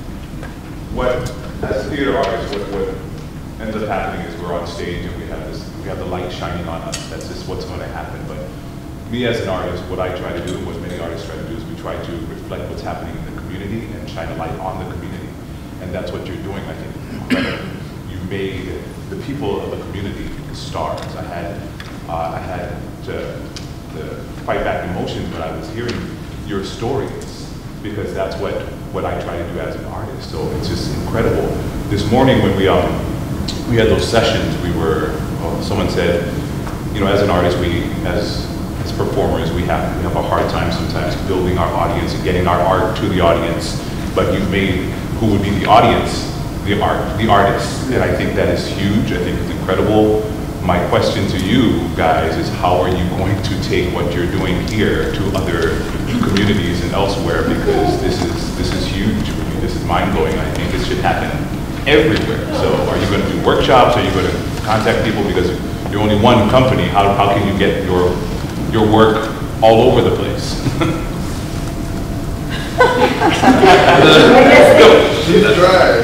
As a theater artist, what ends up happening is we're on stage and we have the light shining on us. That's just what's going to happen. But me as an artist, what I try to do, and what many artists try to do, is we try to reflect what's happening in the community and shine a light on the community. And that's what you're doing, I think. You made the people of the community the stars. I had to fight back emotions when I was hearing your stories, because that's what I try to do as an artist. So it's just incredible. This morning when we had those sessions, someone said, as an artist, as performers, we have a hard time sometimes building our audience and getting our art to the audience. But you've made who would be the audience, the artist, and I think that is huge. I think it's incredible. my question to you guys is, how are you going to take what you're doing here to other communities and elsewhere? Because this is huge for me. This is mind-blowing. I think this should happen everywhere. So are you going to do workshops? Are you going to contact people? Because you're only one company. How can you get your work all over the place? She's dry.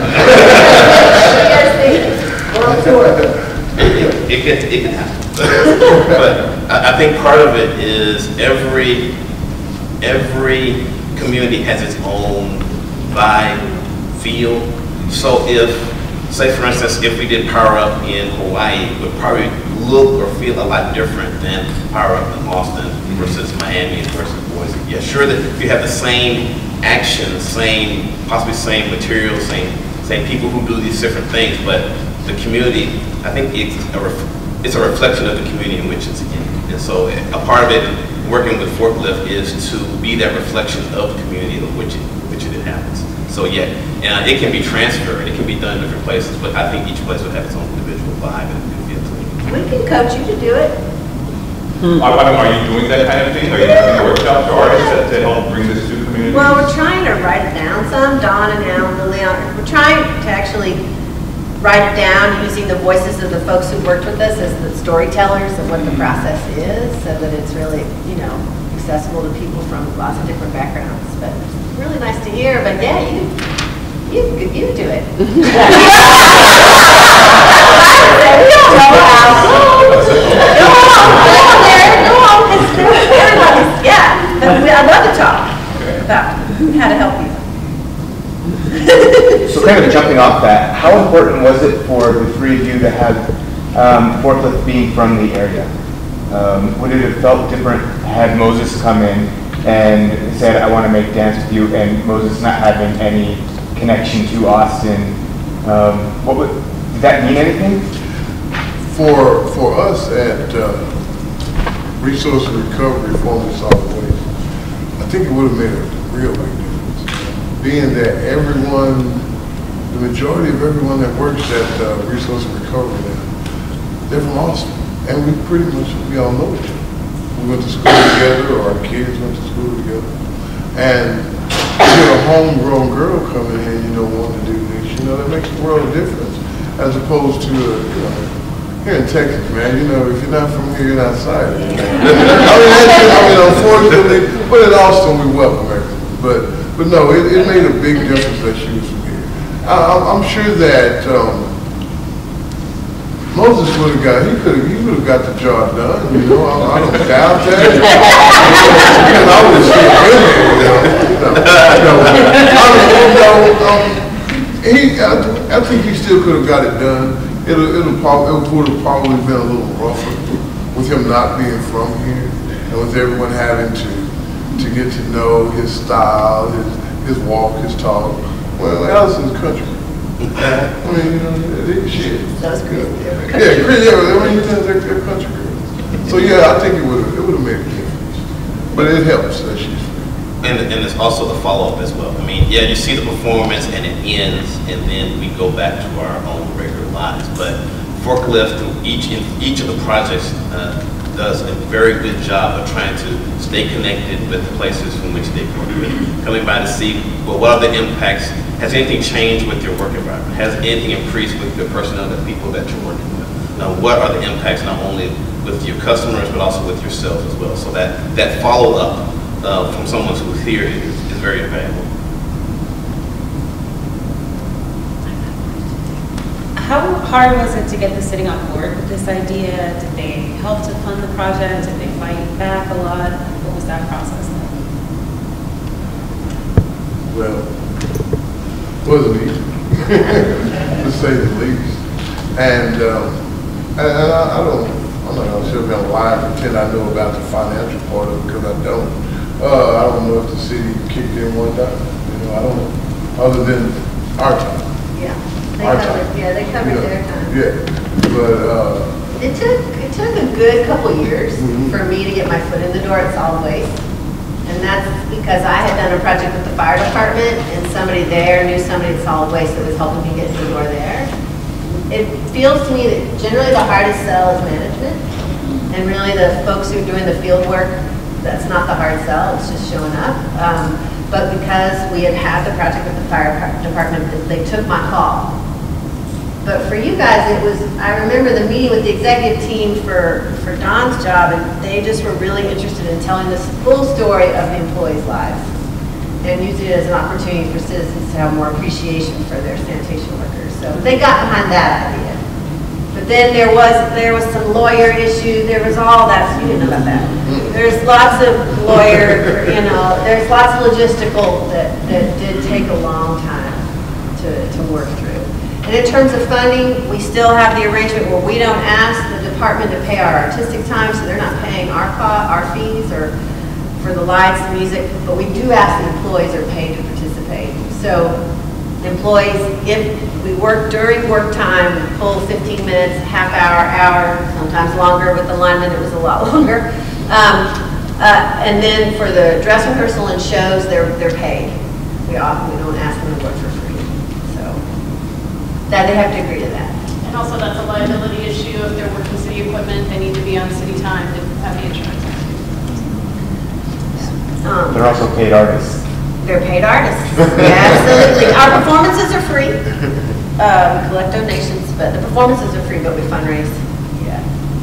It can happen. But I think part of it is every community has its own vibe, feel. So if, say for instance, if we did Power Up in Hawaii, it would probably look or feel a lot different than Power Up in Austin versus Miami versus Boise. Yeah, sure that if you have the same actions, possibly same materials, same people who do these different things, but the community, I think it's a reflection of the community in which it's in. And so a part of it, working with Forklift, is to be that reflection of the community of which it happens. So yeah, and it can be transferred, it can be done in different places, but I think each place would have its own individual vibe and feel to it. We can coach you to do it. Are you doing that kind of thing? Are you doing workshops for artists to help bring this to the community? Well, we're trying to write it down some, Dawn and Al and Liliana. We're trying to actually write it down using the voices of the folks who worked with us as the storytellers of what the process is, so that it's really, accessible to people from lots of different backgrounds. But it's really nice to hear. But yeah, you do it. We don't know how. Yeah, but I'd love to talk about how to help you. So kind of jumping off that, how important was it for the three of you to have Forklift being from the area? Would it have felt different had Moses come in and said, I want to make dance with you, and Moses not having any connection to Austin? Did that mean anything? For us at Resource Recovery, formerly Solid Waste, I think it would have made a real big difference. Being that the majority of everyone that works at Resource Recovery now, they're from Austin. And we all know each other. We went to school together, or our kids went to school together. And you get a homegrown girl coming in, wanting to do this, that makes a world of difference. As opposed to, here in Texas, man, if you're not from here, you're not sighted. Unfortunately, but in Austin, we welcome everyone. But no, it made a big difference that she was from here. I'm sure that Moses would have got the job done, I don't doubt that. Because I would have stayed I think he still could have got it done. It would have probably been a little rougher with him not being from here, and with everyone having to get to know his style, his walk, his talk. Well, Allison's country. Shit. That's good. They're country girls. So yeah, I think it would have made a difference. But it helps that she's free. And there's also the follow-up as well. You see the performance and it ends, and then we go back to our own regular lives. But Forklift, each of the projects does a very good job of trying to stay connected with the places from which they work with. Coming by to see, what are the impacts? Has anything changed with your work environment? Has anything increased with the personnel, the people that you're working with? Now, what are the impacts not only with your customers, but also with yourself as well? So that follow-up from someone who's here is very valuable. How hard was it to get the city on board with this idea? Did they help to fund the project? Did they fight back a lot? What was that process like? Well, it wasn't easy, to say the least. And I'm not going to sit here and lie and pretend I know about the financial part of it, because I don't. I don't know if the city kicked in one time. I don't know, other than our time. Yeah. They covered their time. Yeah, but it took a good couple years for me to get my foot in the door at Solid Waste, and that's because I had done a project with the fire department, and somebody there knew somebody at Solid Waste that was helping me get in the door there. it feels to me that generally the hardest sell is management. And really the folks who are doing the field work, that's not the hard sell, it's just showing up. But because we had the project with the fire department, they took my call. But for you guys, it was, I remember the meeting with the executive team for Don's job, and they just were really interested in telling this full story of the employees' lives and using it as an opportunity for citizens to have more appreciation for their sanitation workers. So they got behind that idea. But then there was some lawyer issue, there was all that, you didn't know about that. There's lots of lawyer, there's lots of logistical that did take a long time to work through. And in terms of funding, we still have the arrangement where we don't ask the department to pay our artistic time, so they're not paying our fees or for the lights and music, but we do ask the employees are paid to participate. So employees, if we work during work time, we pull 15 minutes, half hour, sometimes longer. With the linemen, it was a lot longer. And then for the dress rehearsal and shows, they're paid. We don't ask them to work for free. So that they have to agree to that. And also that's a liability issue. If they're working city equipment, they need to be on city time to have the insurance. They're also paid artists. They're paid artists. Yeah, absolutely. Our performances are free. We collect donations, but the performances are free, but we fundraise. Yeah.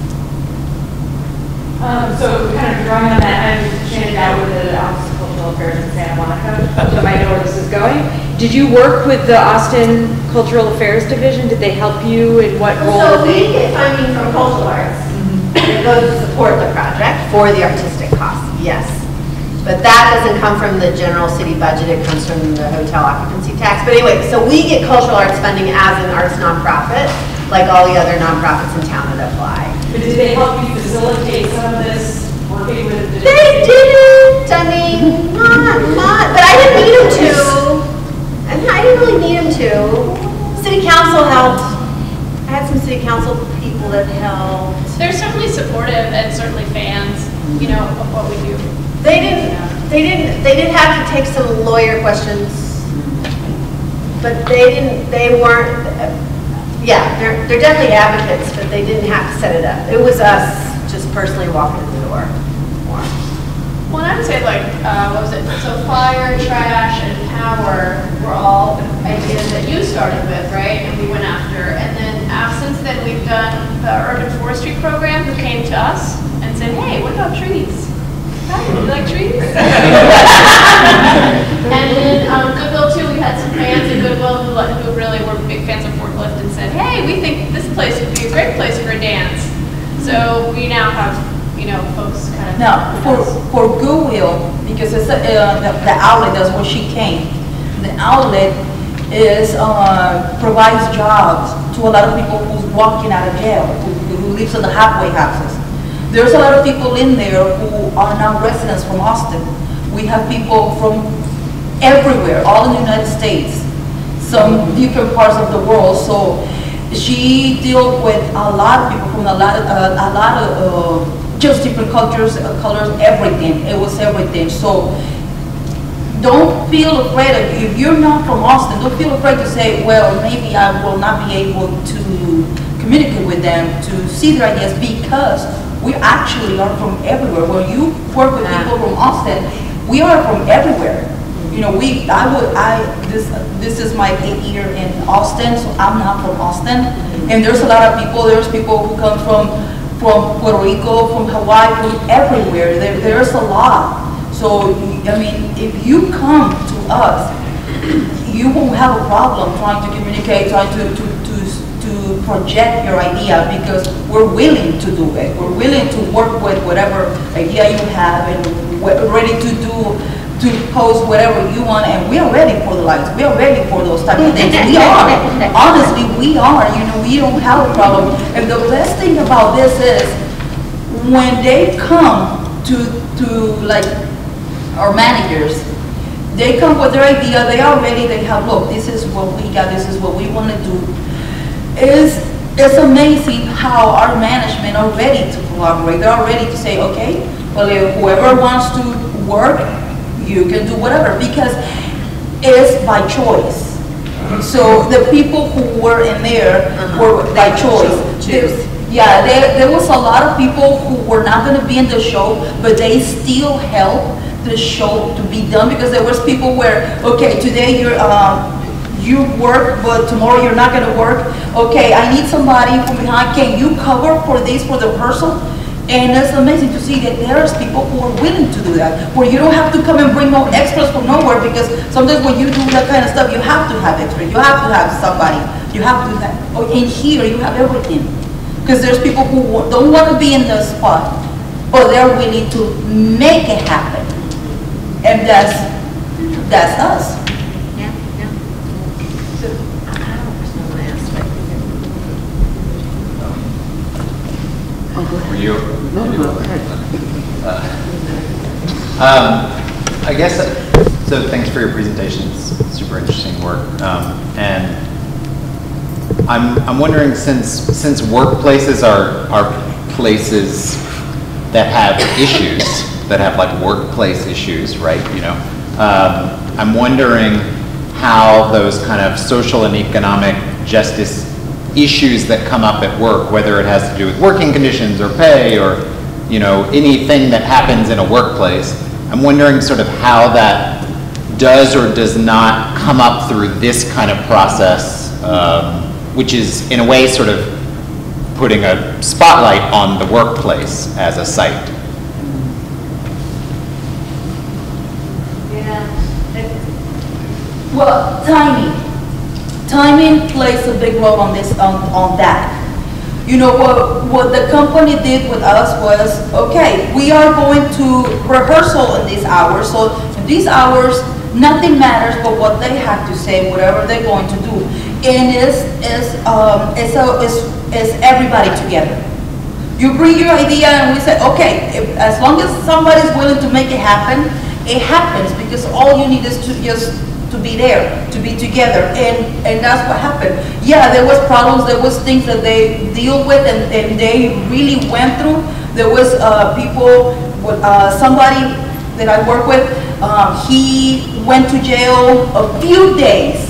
So kind of drawing on that, I'm Shannon Dow with the Office of Cultural Affairs in Santa Monica, so I know where this is going. Did you work with the Austin Cultural Affairs Division? Did they help you in what role? So we get funding from Cultural Arts. It goes to support the project for the artistic costs, yes. But that doesn't come from the general city budget, it comes from the hotel occupancy tax. But anyway, so we get cultural arts funding as an arts nonprofit, like all the other nonprofits in town that apply. But did they help you facilitate some of this, working with the They didn't, I mean, not, but I didn't need them to. I didn't really need them to. City council helped. I had some city council people that helped. They're certainly supportive and certainly fans, of what we do. They didn't have to take some lawyer questions, but they weren't, they're definitely advocates, but they didn't have to set it up. It was us just personally walking in the door. Well, I would say what was it? So fire, trash, and power were all ideas that you started with, right? And we went after. And then since then we've done the urban forestry program who came to us and said, hey, what about trees? Do you like trees? And then Goodwill too, we had some fans at Goodwill who really were big fans of Forklift and said, hey, we think this place would be a great place for a dance. So we now have, folks kind of... Now, for Goodwill, because it's the outlet, that's where she came. The outlet is provides jobs to a lot of people who's walking out of jail, who lives in the halfway houses. There's a lot of people in there who are now residents from Austin. We have people from everywhere, all in the United States, some different parts of the world. So she dealt with a lot of people from a lot of just different cultures, colors, everything. It was everything. So don't feel afraid if you're not from Austin. Don't feel afraid to say, well, maybe I will not be able to communicate with them to see their ideas, because we actually are from everywhere. When you work with people from Austin, we are from everywhere. This is my 8th year in Austin, so I'm not from Austin. And there's a lot of people. There's people who come from Puerto Rico, from Hawaii, from everywhere. There's a lot. So I mean, if you come to us, you won't have a problem trying to communicate, trying to project your idea, because we're willing to do it. We're willing to work with whatever idea you have, and we're ready to post whatever you want, and we are ready for the lights. We are ready for those type of things. We are. Honestly, we are. We don't have a problem. And the best thing about this is when they come to like our managers, they come with their idea, they are ready, they have, look, this is what we got, this is what we want to do. It's amazing how our management are ready to collaborate. They're ready to say, okay, well, if whoever wants to work, you can do whatever, because it's by choice. So the people who were in there were by choice. Yeah, there was a lot of people who were not going to be in the show, but they still helped the show to be done, because there was people where, okay, today you work, but tomorrow you're not going to work. Okay, I need somebody from behind. Can you cover for this, for the rehearsal? And it's amazing to see that there's people who are willing to do that, where you don't have to come and bring no extras from nowhere, because sometimes when you do that kind of stuff, you have to have extras. You have to have somebody. You have to have, oh, in here, you have everything. Because there's people who don't want to be in the spot, but they're willing to make it happen. And that's us. Yeah, yeah. So, I don't know if there's no one asked, but Were you? No, go ahead. I guess, so thanks for your presentation. It's super interesting work. And I'm wondering, since workplaces are places that have issues, that have like workplace issues, right? You know, I'm wondering how those kind of social and economic justice issues that come up at work, whether it has to do with working conditions or pay or, you know, anything that happens in a workplace, I'm wondering sort of how that does or does not come up through this kind of process, which is in a way sort of putting a spotlight on the workplace as a site. Well, timing. Timing plays a big role on this, on that. You know, what the company did with us was, okay, we are going to rehearsal in these hours. So in these hours, nothing matters but what they have to say, whatever they're going to do. And it's everybody together. You bring your idea and we say, okay, as long as somebody's willing to make it happen, it happens, because all you need is to just to be there, to be together, and that's what happened. Yeah, there was problems, there was things that they deal with and they really went through. There was people, somebody that I work with, he went to jail a few days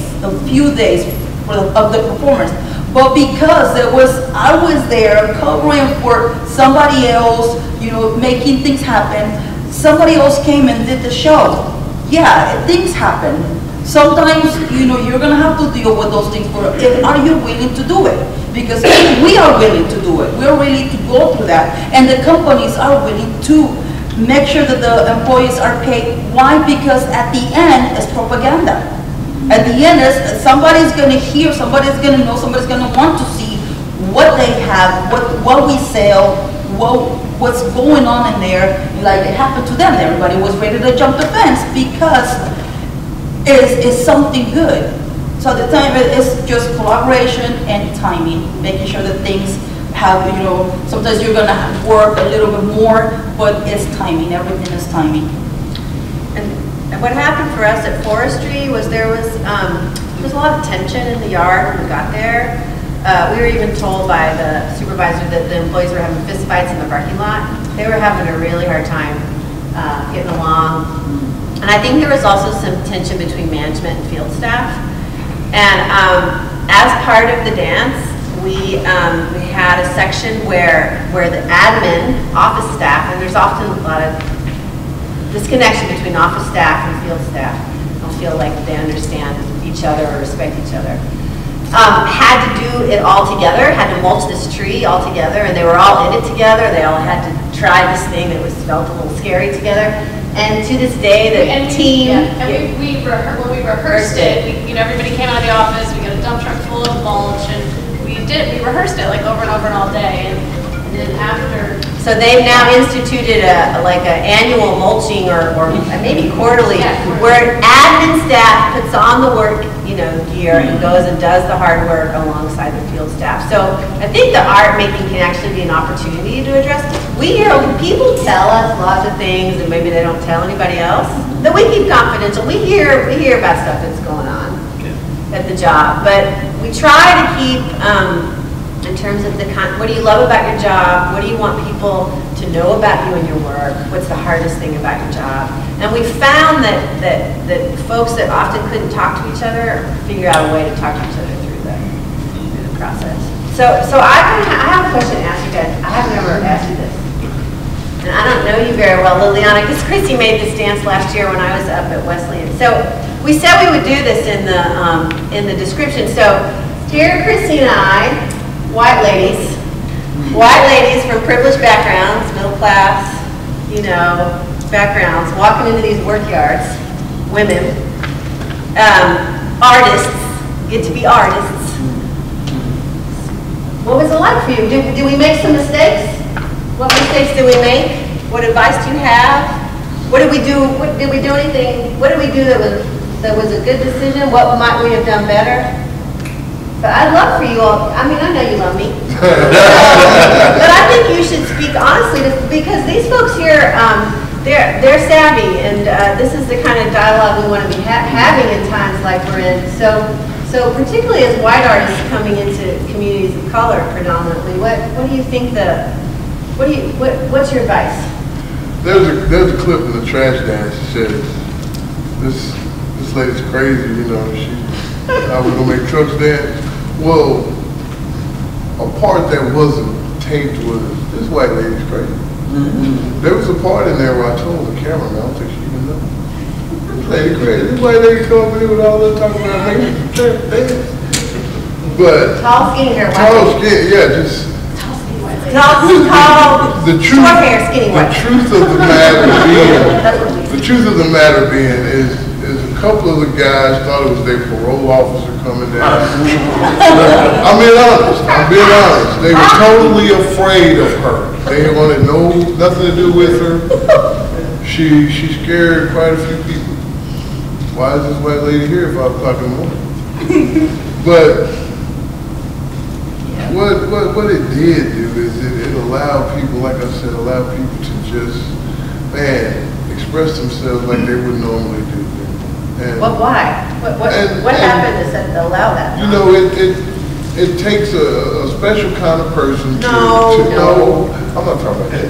of the performance. But because I was there covering for somebody else, you know, making things happen, somebody else came and did the show. Yeah, things happen. Sometimes, you know, you're gonna have to deal with those things, but are you willing to do it? Because we are willing to do it. We're willing to go through that. And the companies are willing to make sure that the employees are paid. Why? Because at the end, it's propaganda. At the end, somebody's gonna hear, somebody's gonna know, somebody's gonna want to see what they have, what we sell, what's going on in there. Like it happened to them. Everybody was ready to jump the fence because it's something good. So the time is just collaboration and timing, making sure that things have, you know, sometimes you're gonna work a little bit more, but it's timing, everything is timing. And what happened for us at forestry was there was a lot of tension in the yard when we got there. We were even told by the supervisor that the employees were having fist fights in the parking lot. They were having a really hard time getting along. And I think there was also some tension between management and field staff. And as part of the dance, we had a section where the admin, office staff, and there's often a lot of disconnection between office staff and field staff. Don't feel like they understand each other or respect each other. Had to do it all together, had to mulch this tree all together, and they were all in it together. They all had to try this thing that felt a little scary together. And to this day, the team... Yeah, and when we rehearsed it, everybody came out of the office, we got a dump truck full of mulch, and we rehearsed it like over and over and all day, and then after... So they've now instituted like an annual mulching or maybe quarterly, where admin staff puts on the work, gear and goes and does the hard work alongside the field staff. So I think the art making can actually be an opportunity to address. We hear people tell us lots of things, and maybe they don't tell anybody else, that we keep confidential. We hear about stuff that's going on at the job, but we try to keep in terms of what do you love about your job? What do you want people to know about you and your work? What's the hardest thing about your job? And we found that folks that often couldn't talk to each other figure out a way to talk to each other through the process. So I have a question to ask you guys. I have never asked you this. And I don't know you very well, Liliana, because Krissie made this dance last year when I was up at Wesleyan. So we said we would do this in the description. So here are Krissie and I, white ladies from privileged backgrounds, middle class, you know, backgrounds, walking into these work yards, women, artists, get to be artists. What was it like for you? Did we make some mistakes? What mistakes did we make? What advice do you have? What did we do? Did we do anything? What did we do that was a good decision? What might we have done better? But I'd love for you all, I mean, I know you love me. But I think you should speak honestly, because these folks here, they're savvy, and this is the kind of dialogue we want to be having in times like we're in. So particularly as white artists coming into communities of color predominantly, what do you think what's your advice? There's a clip in the trash dance that says, this lady's crazy, you know, we're gonna make trucks dance. Well, a part that wasn't taped was, this white lady's crazy. There was a part in there where I told the cameraman, I don't think she even knows. This lady crazy. This white lady come in with all this talking about making trucks dance. But tall, skinny hair, tall, skinny, yeah, just tall, the truth, short hair, skinny white. The truth of the matter being is a couple of the guys thought it was their parole officer coming down. I'm being honest. They were totally afraid of her. They wanted nothing to do with her. She scared quite a few people. Why is this white lady here at 5 o'clock in the morning? But what it did do is it allowed people, like I said, people to just, express themselves like they would normally do. And why? What happened to allow that? You know, it takes a special kind of person to know. I'm not talking about that.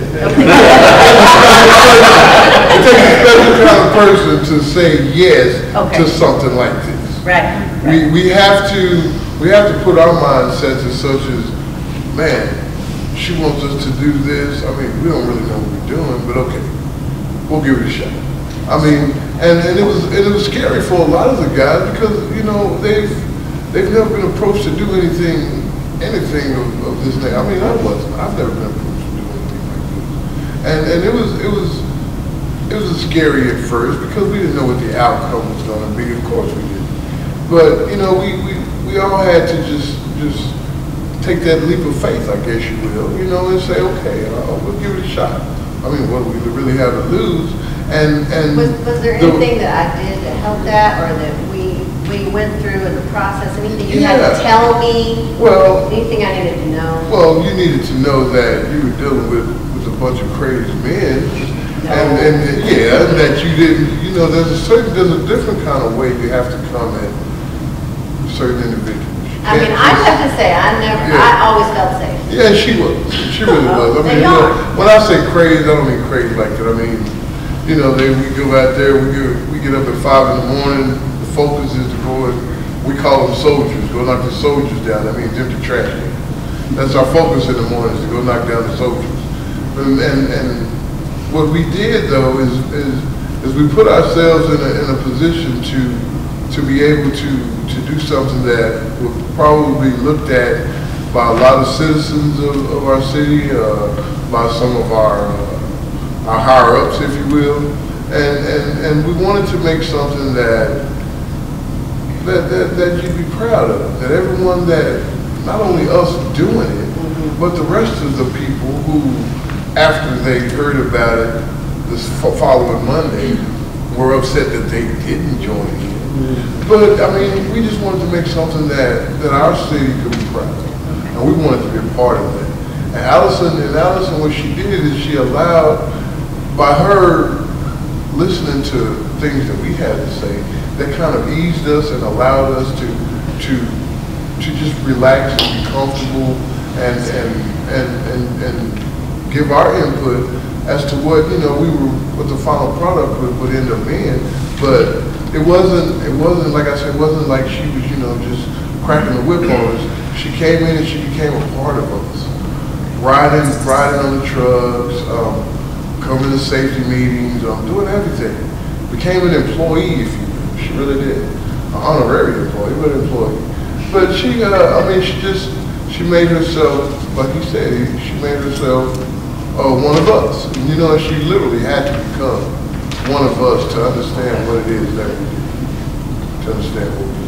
It takes a special kind of person to say yes to something like this. Right. We have to put our mindsets as such as, man, she wants us to do this. I mean, we don't really know what we're doing, but okay, we'll give it a shot. I mean, and it was scary for a lot of the guys because, you know, they've never been approached to do anything of this nature. I mean, I've never been approached to do anything like this. And it was scary at first because we didn't know what the outcome was going to be. Of course we didn't. But, you know, we all had to just take that leap of faith, I guess you will, you know, and say, okay, we'll give it a shot. I mean, what do we really have to lose? And was there anything that I did to help that, or that we went through in the process? Anything you had to tell me? Well, anything I needed to know? Well, you needed to know that you were dealing with a bunch of crazy men, and that you didn't. You know, there's a different kind of way you have to come at certain individuals. I mean, I have to say, I always felt safe. Yeah, she was. She really was. I mean, you know, when I say crazy, I don't mean crazy like that. I mean, you know, we go out there, we get up at 5 in the morning, the focus is to go and, we call them soldiers, go knock the soldiers down. That means empty trash can. That's our focus in the morning, is to go knock down the soldiers. And what we did though is we put ourselves in a position to be able to do something that would probably be looked at by a lot of citizens of our city, by some of our higher ups, if you will, and we wanted to make something that you'd be proud of, that everyone that, not only us doing it, but the rest of the people who, after they heard about it this following Monday, were upset that they didn't join in. But I mean, we just wanted to make something that our city could be proud of, and we wanted to be a part of it. And Allison, what she did is she allowed, by her listening to things that we had to say, that kind of eased us and allowed us to just relax and be comfortable and give our input as to what, you know, what the final product would end up being. But it wasn't like I said, it wasn't like she was, you know, just cracking the whip on us. She came in and she became a part of us. Riding on the trucks, coming to safety meetings, doing everything. Became an employee, if you will. She really did. An honorary employee, but an employee. But she, I mean, she made herself, like you said, she made herself one of us. And, you know, she literally had to become one of us to understand what it is that we do, to understand what we do.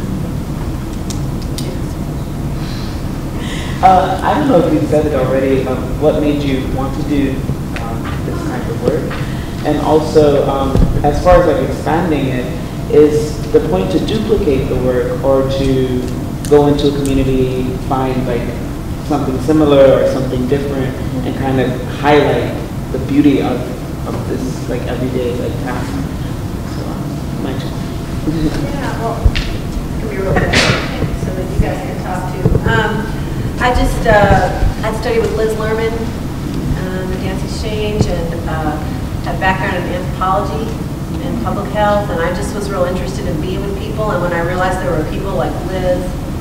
I don't know if you've said it already, what made you want to do this type of work? And also, as far as like expanding it, is the point to duplicate the work or to go into a community, find like something similar or something different and kind of highlight the beauty of this like everyday like task? So, my turn. Yeah, well, it can be real quick so that you guys can talk too. I studied with Liz Lerman, the Dance Exchange, and had background in anthropology and public health, and I just was real interested in being with people. And when I realized there were people like Liz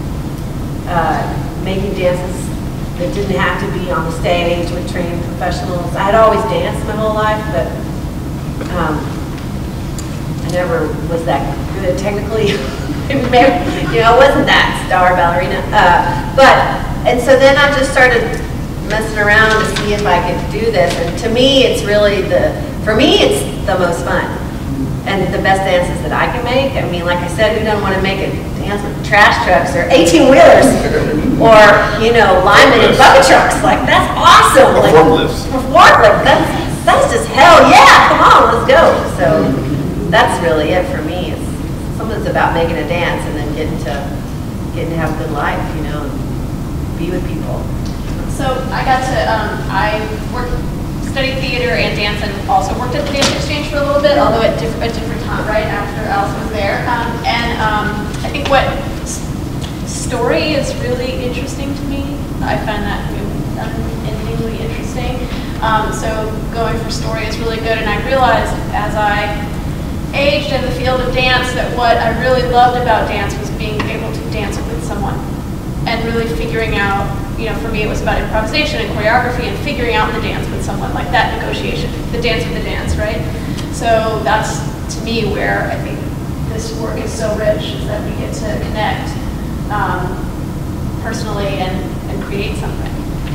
making dances that didn't have to be on the stage with trained professionals. I had always danced my whole life, but I never was that good technically. You know, I wasn't that star ballerina. And so then I just started messing around to see if I could do this. And to me, it's really for me, it's the most fun and the best dances that I can make. I mean, like I said, who doesn't want to make a dance with trash trucks or 18-wheelers or, you know, linemen and bucket trucks? Like, that's awesome. Or like, forklifts. For forklift, that's just hell yeah. Come on, let's go. So that's really it for me. It's something's about making a dance and then getting to have a good life, you know, and be with people. So I got to, I studied theater and dance and also worked at the Dance Exchange for a little bit, although at a different time, right after Allison was there. I think what story is really interesting to me. I find that unendingly interesting. So going for story is really good, and I realized as I aged in the field of dance that what I really loved about dance was being able to dance with someone and really figuring out, you know, for me it was about improvisation and choreography and figuring out the dance with someone, like that negotiation, the dance with the dance, right? So that's, to me, where I think this work is so rich, is that we get to connect personally and create something.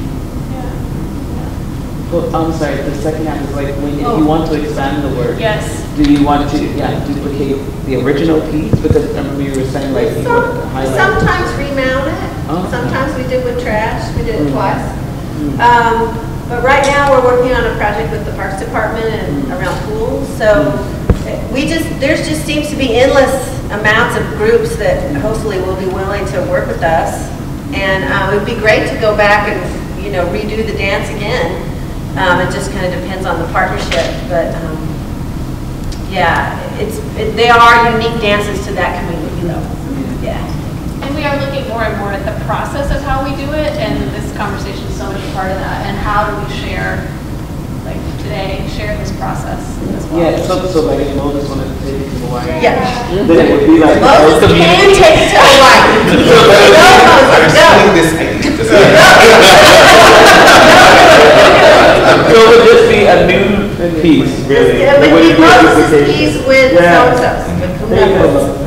Well, I'm sorry, the second half is like when you want to expand the work. Yes. Do you want to duplicate the original piece? Because I remember you were saying like you want to highlight. Sometimes remount it. Oh. Sometimes we did with trash. We did it twice. But right now we're working on a project with the Parks Department and around pools. So there just seems to be endless amounts of groups that hopefully will be willing to work with us. And it would be great to go back and, you know, redo the dance again. It just kind of depends on the partnership, but yeah, they are unique dances to that community, though. Yeah. And we are looking more and more at the process of how we do it, and this conversation is so much a part of that. And how do we share, like today, share this process as well? Yeah, so like if Moses wanted to take it to Hawaii, yeah, then it would be like Moses can take it to Hawaii. So it would just be a new piece, really. It would be Moses' piece with so-and-so.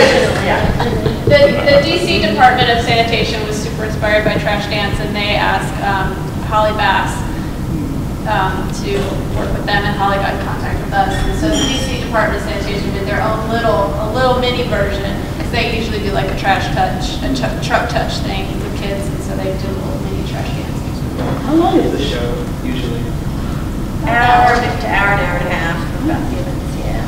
The DC Department of Sanitation was super inspired by Trash Dance, and they asked Holly Bass to work with them, and Holly got in contact with us. And so the DC Department of Sanitation did their own little mini version, because they usually do like a trash touch, a truck touch thing with kids, and so they do a little mini trash dance. How long is the show usually? Hour to hour and a half, about 10 minutes, yeah.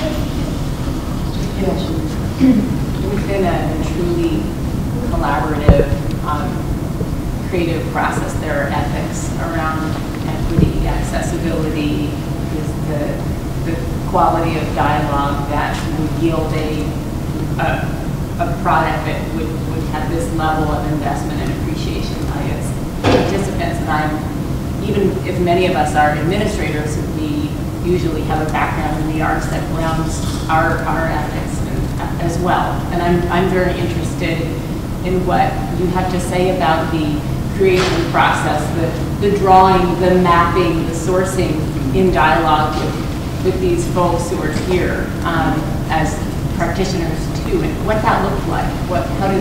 It's been a truly collaborative, creative process. There are ethics around equity, accessibility, the quality of dialogue that would yield a product that would have this level of investment and appreciation. participants, and even if many of us are administrators, we usually have a background in the arts that grounds our ethics as well. And I'm very interested in what you have to say about the creation process, the drawing, the mapping, the sourcing in dialogue with these folks who are here as practitioners too, and what that looked like. How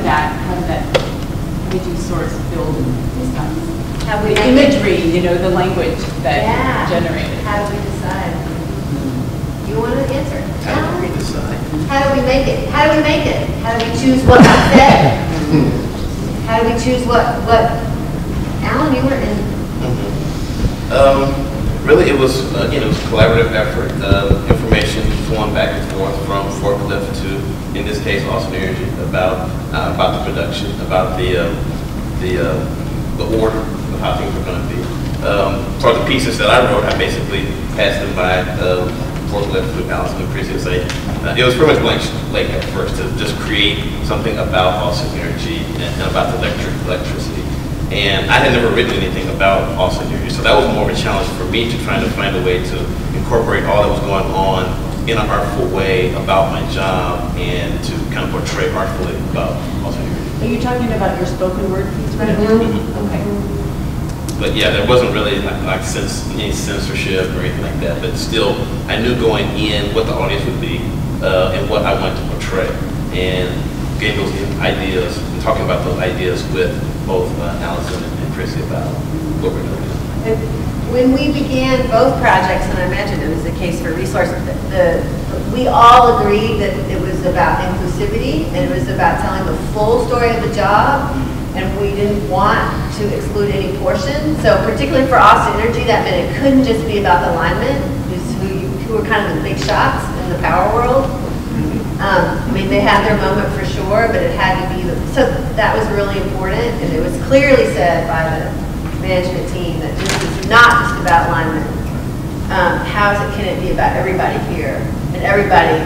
did you source, build this kind of the imagery, the language that generated? How do we decide? You want to answer? How do we decide? How do we make it? How do we make it? How do we choose what to say? How do we choose what? Alan, you were in. Really, it was a collaborative effort. Information flowing back and forth from Forklift to, in this case, Osio Energy about the production, about the order of how things were going to be. For the pieces that I wrote, I basically passed them by Forklift with Allison and Krissie to say it was pretty much blank slate at first to just create something about Osio Energy and about the electricity. And I had never written anything about Osio Energy, so that was more of a challenge for me to try to find a way to incorporate all that was going on in an artful way about my job and to kind of portray artfully about Osio Energy. Are you talking about your spoken word piece right now? Okay. But yeah, there wasn't really like any censorship or anything like that. But still, I knew going in what the audience would be and what I wanted to portray, and gave those ideas and talking about those ideas with both Allison and Krissie about what we're doing. When we began both projects, and I imagine it was the case for Resource, we all agreed that it was about inclusivity and it was about telling the full story of the job. And we didn't want to exclude any portion. So particularly for Osio Energy, that meant it couldn't just be about the linemen, who were kind of the big shots in the power world. I mean, they had their moment for sure, but it had to be, so that was really important. And it was clearly said by the management team that this is not just about linemen. Can it be about everybody here? And everybody,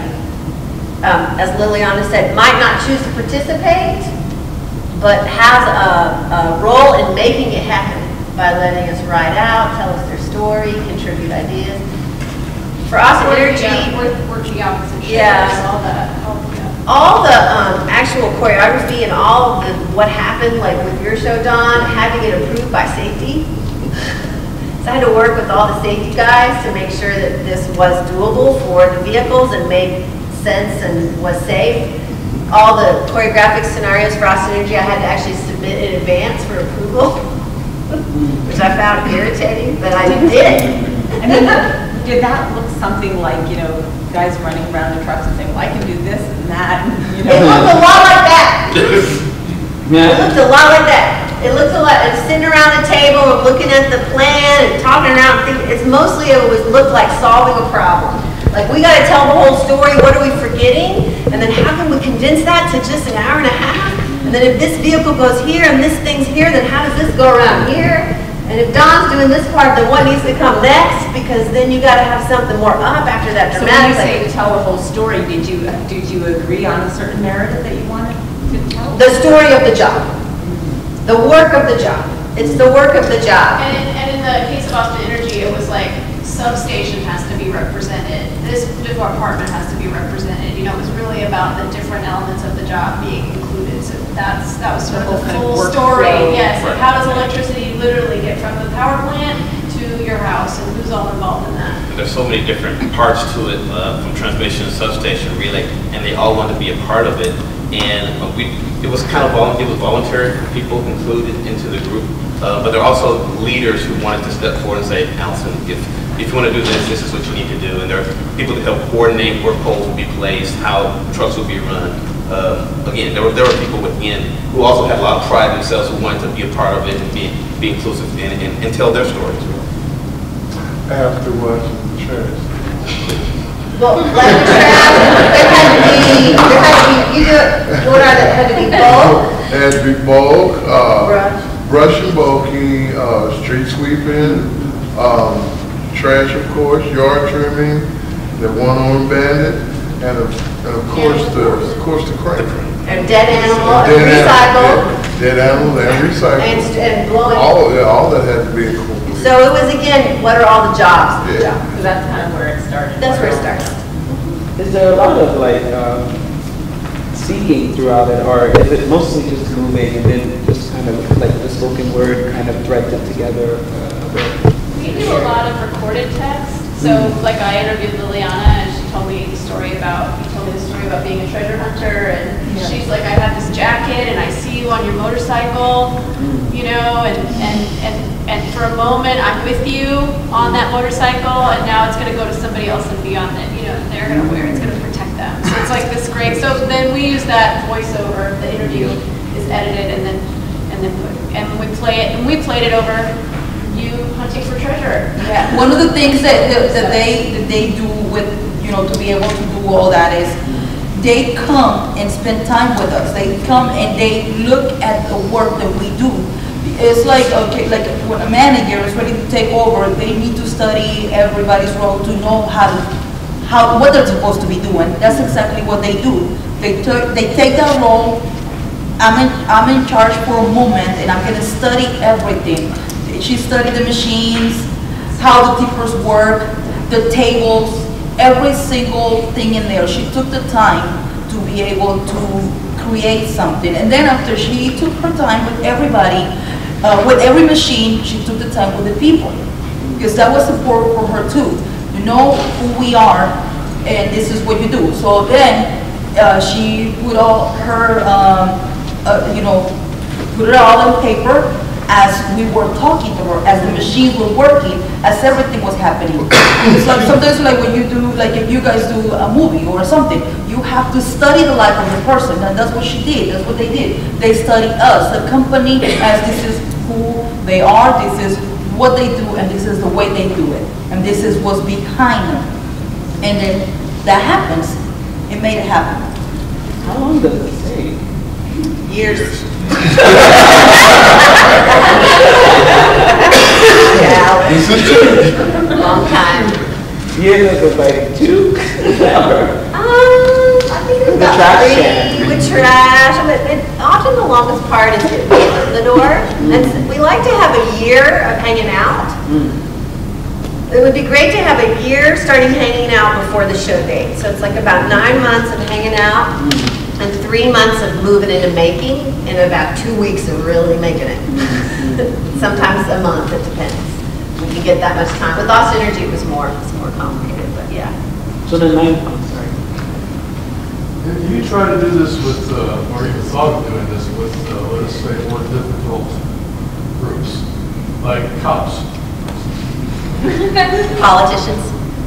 as Liliana said, might not choose to participate, but has a role in making it happen by letting us write out, tell us their story, contribute ideas. For Osio Energy, workshops and yeah, all the actual choreography and all of what happened, like with your show, Don, had to get approved by safety. So I had to work with all the safety guys to make sure that this was doable for the vehicles and made sense and was safe. All the choreographic scenarios for Osio Energy I had to actually submit in advance for approval, which I found irritating, but I did it. I mean, did that look something like, guys running around in trucks and saying, well, I can do this and that? It looked a lot like that. It looked a lot like that. It looked a lot, and sitting around the table and looking at the plan and talking around, it's mostly it looked like solving a problem. Like, we got to tell the whole story, what are we forgetting? And then how can we condense that to just an hour and a half? And then if this vehicle goes here and this thing's here, then how does this go around here? And if Don's doing this part, then what needs to come next? Because then you got to have something more up after that dramatic. So when you say tell the whole story, did you agree on a certain narrative that you wanted to tell? The story of the job. The work of the job. It's the work of the job. And in the case of Osio Energy, it was like, substation has to be represented. This department has to be represented. It was really about the different elements of the job being included. So that was sort of the full story. Yes. Like how does electricity literally get from the power plant to your house, and who's all involved in that? There's so many different parts to it, from transmission, substation, relay, and they all want to be a part of it. And it was kind of voluntary for people included into the group, but there are also leaders who wanted to step forward and say, Allison, if you want to do this, this is what you need to do. And there are people to help coordinate where poles will be placed, how trucks will be run. Again, there were people within who also had a lot of pride themselves who wanted to be a part of it and be inclusive and tell their stories. After watching the trash. Well, like the trash, there had to be bulk. It had to be bulk, brush and bulking, street sweeping, trash, of course, yard trimming, the one-armed bandit, and And of course the crane. And dead animal, and recycle. Dead animals and recycle. And blowing. All that had to be incorporated. So it was, again, what are all the jobs? Yeah. So that's kind of where it started. That's where it starts. Is there a lot of like seeking throughout it, or is it mostly just moving and then just kind of like the spoken word kind of threads it together a bit? We do a lot of recorded text. So like I interviewed Liliana and she told me the story about, being a treasure hunter, and she's like, I have this jacket and I see you on your motorcycle, you know, and for a moment I'm with you on that motorcycle, and now it's gonna go to somebody else and be on it, you know, and they're gonna wear it, it's gonna protect them. So it's like this great, so then we use that voiceover, the interview is edited and then we play it, and we played it over you hunting for treasure. Yeah, one of the things that they do with, you know, to be able to do all that is they come and spend time with us. They come and they look at the work that we do. It's like, okay, like when a manager is ready to take over, they need to study everybody's role to know what they're supposed to be doing. That's exactly what they do. They take that role. I'm in charge for a moment, and I'm gonna study everything. She studied the machines, how the tippers work, the tables, every single thing in there. She took the time to be able to create something. And then after she took her time with everybody, with every machine, she took the time with the people. Because that was important for her too. You know who we are, and this is what you do. So then she put all her, put it all on paper as we were talking to her, as the machines were working, as everything was happening. It's like sometimes like when you do, like if you guys do a movie or something, you have to study the life of the person, and that's what she did, that's what they did. They studied us, the company, as this is who they are, this is what they do, and this is the way they do it. And this is what's behind them. And then that happens. It made it happen. How long does it take? Years. Long time. Years of like 2? I think it's about 3 with trash. But often the longest part is getting in the door. And we like to have a year of hanging out. It would be great to have a year starting hanging out before the show date. So it's like about 9 months of hanging out. And 3 months of moving into making, and about 2 weeks of really making it. Sometimes a month, it depends. We can get that much time. With Lost Energy, it was more complicated, but yeah. So the 9 months, sorry. Do you try to do this with, or even thought of doing this with, let us say, more difficult groups, like cops? Politicians.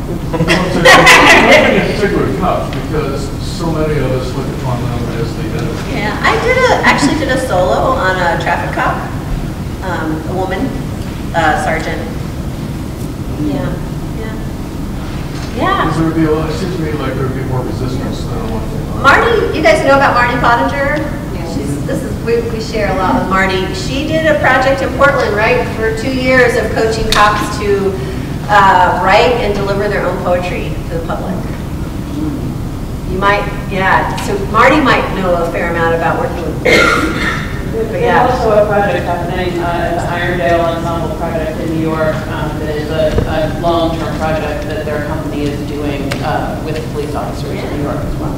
In particular cops, because so many of us look upon them as the enemy. Yeah, I actually did a solo on a traffic cop, a woman, sergeant. Yeah. Because there would be a lot, it seems to me like there would be more resistance than one thing. Marty, you guys know about Marty Pottinger? We share a lot with Marty. She did a project in Portland, right, for 2 years of coaching cops to write and deliver their own poetry to the public. You might, so Marty might know a fair amount about working with There's also a project happening, the Irondale Ensemble project in New York, that is a long-term project that their company is doing with police officers in New York as well.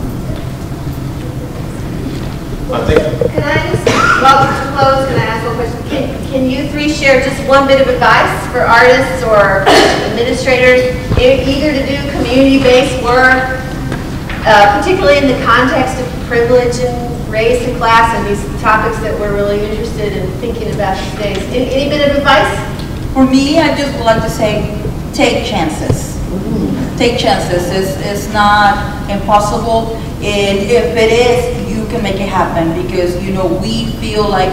Can I just, to close, can I ask one question? Can you three share just one bit of advice for artists or administrators, either to do community-based work, particularly in the context of privilege and race and class and these topics that we're really interested in thinking about these days? Any bit of advice? For me, I just would like to say, take chances. Take chances. It's not impossible, and if it is, you can make it happen, because we feel like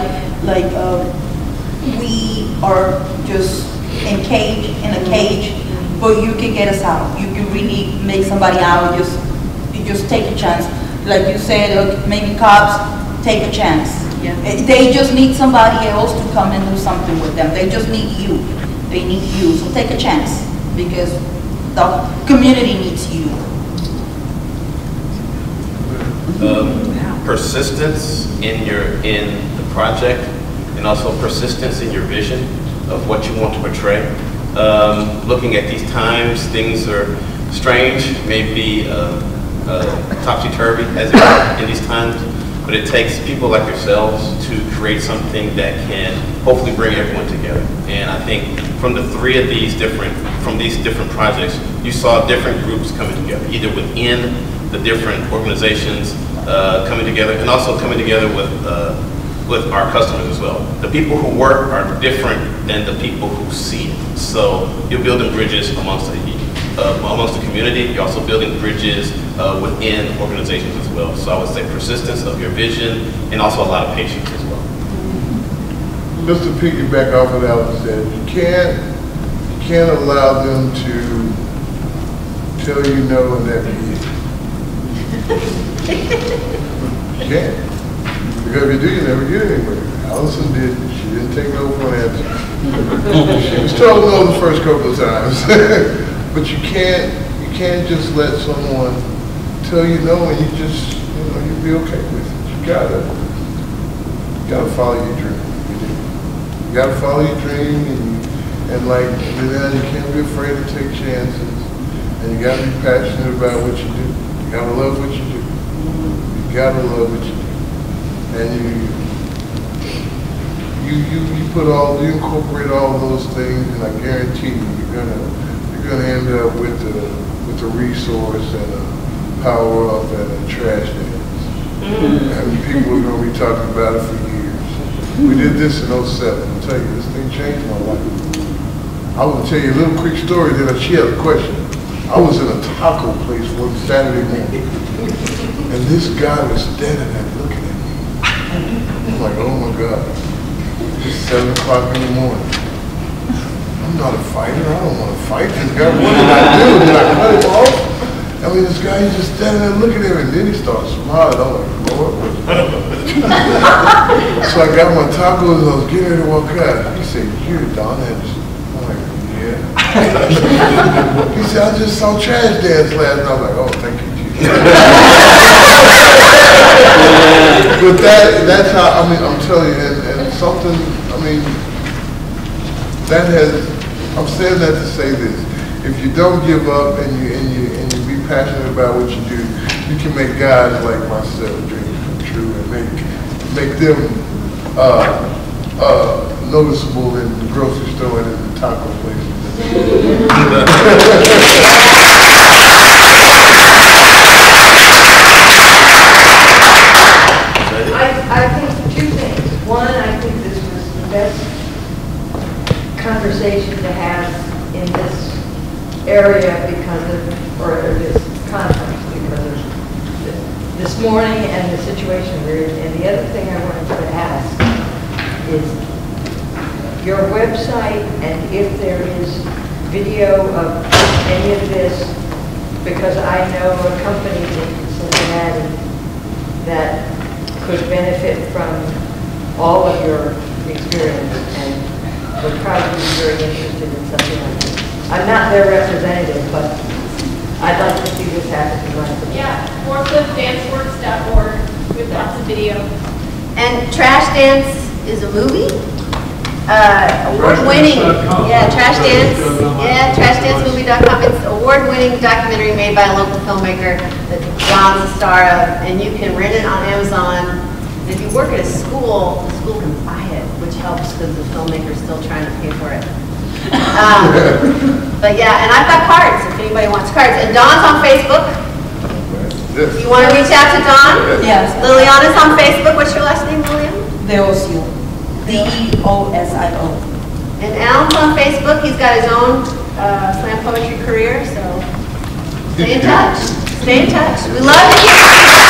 we are just in a cage, but you can get us out. You can really make somebody out. Just take a chance. Like you said, maybe cops, take a chance. Yeah. They just need somebody else to come and do something with them. They just need you. They need you. So take a chance, because the community needs you. persistence in the project, and also persistence in your vision of what you want to portray. Looking at these times, things are strange, maybe topsy-turvy as it is in these times, but it takes people like yourselves to create something that can hopefully bring everyone together. And I think from the three of these different projects, you saw different groups coming together, either within the different organizations coming together, and also coming together with our customers as well. The people who work are different than the people who see it. So you're building bridges amongst the community. You're also building bridges within organizations as well. So I would say persistence of your vision, and also a lot of patience as well. Just to piggyback off of what Allison said, you can't allow them to tell you no and that be it. You can't. Because if you do, you never get anywhere. Allison didn't. She didn't take no for an answer. She was told no the first couple of times. But you can't just let someone tell you no and you just, you'll be okay with it. You gotta follow your dream. You gotta follow your dream, and like Liliana, you can't be afraid to take chances, and you gotta be passionate about what you do. You gotta love what you do. You gotta love what you do. And you incorporate all those things, and I guarantee you, you're gonna end up with a resource and a power up and a trash dance. And people are gonna be talking about it for years. We did this in 07. I'll tell you, this thing changed my life. I will tell you a little quick story, then she had a question. I was in a taco place one Saturday morning, and this guy was standing there looking at me. I'm like, oh my God, it's 7 o'clock in the morning. I'm not a fighter, I don't want to fight this guy. What did I do? Did I cut him off? I mean, this guy, he's just standing there looking at me, and then he started smiling. I'm like, Lord, what's going on? So I got my tacos, and I was getting ready to walk out. He said, you're Don Anderson. I'm like, yeah. He said, I just saw Trash Dance last night. I was like, oh, thank you, Jesus. But that's how, I mean, I'm telling you, and something, I mean, that has, I'm saying that to say this. If you don't give up and you be passionate about what you do, you can make guys like myself dreams come true and make them noticeable in the grocery store and in the taco places. I think two things. One, I think this was the best conversation to have in this area because of, or this conference, because of this morning and the situation we're in. And the other thing I wanted to ask is your website, and if there is video of any of this, because I know a company in Cincinnati that could benefit from all of your experience and would probably be very interested in something like this. I'm not their representative, but I'd like to see this happen in my opinion. Yeah, Forklift, Danceworks.org with lots of video. And Trash Dance is a movie? Award-winning. Yeah, Trash Dance. Yeah, TrashDanceMovie.com. It's an award-winning documentary made by a local filmmaker that John's a star of, and you can rent it on Amazon. And if you work at a school, the school can buy it, which helps because the filmmaker's still trying to pay for it. But yeah, and I've got cards if anybody wants cards. And Dawn's on Facebook. You want to reach out to Dawn? Yes. Liliana's on Facebook. What's your last name, Liliana? Osio. D-E-O-S-I-O. And Alan's on Facebook. He's got his own slam poetry career, so stay in touch. Stay in touch. We love to hear from you.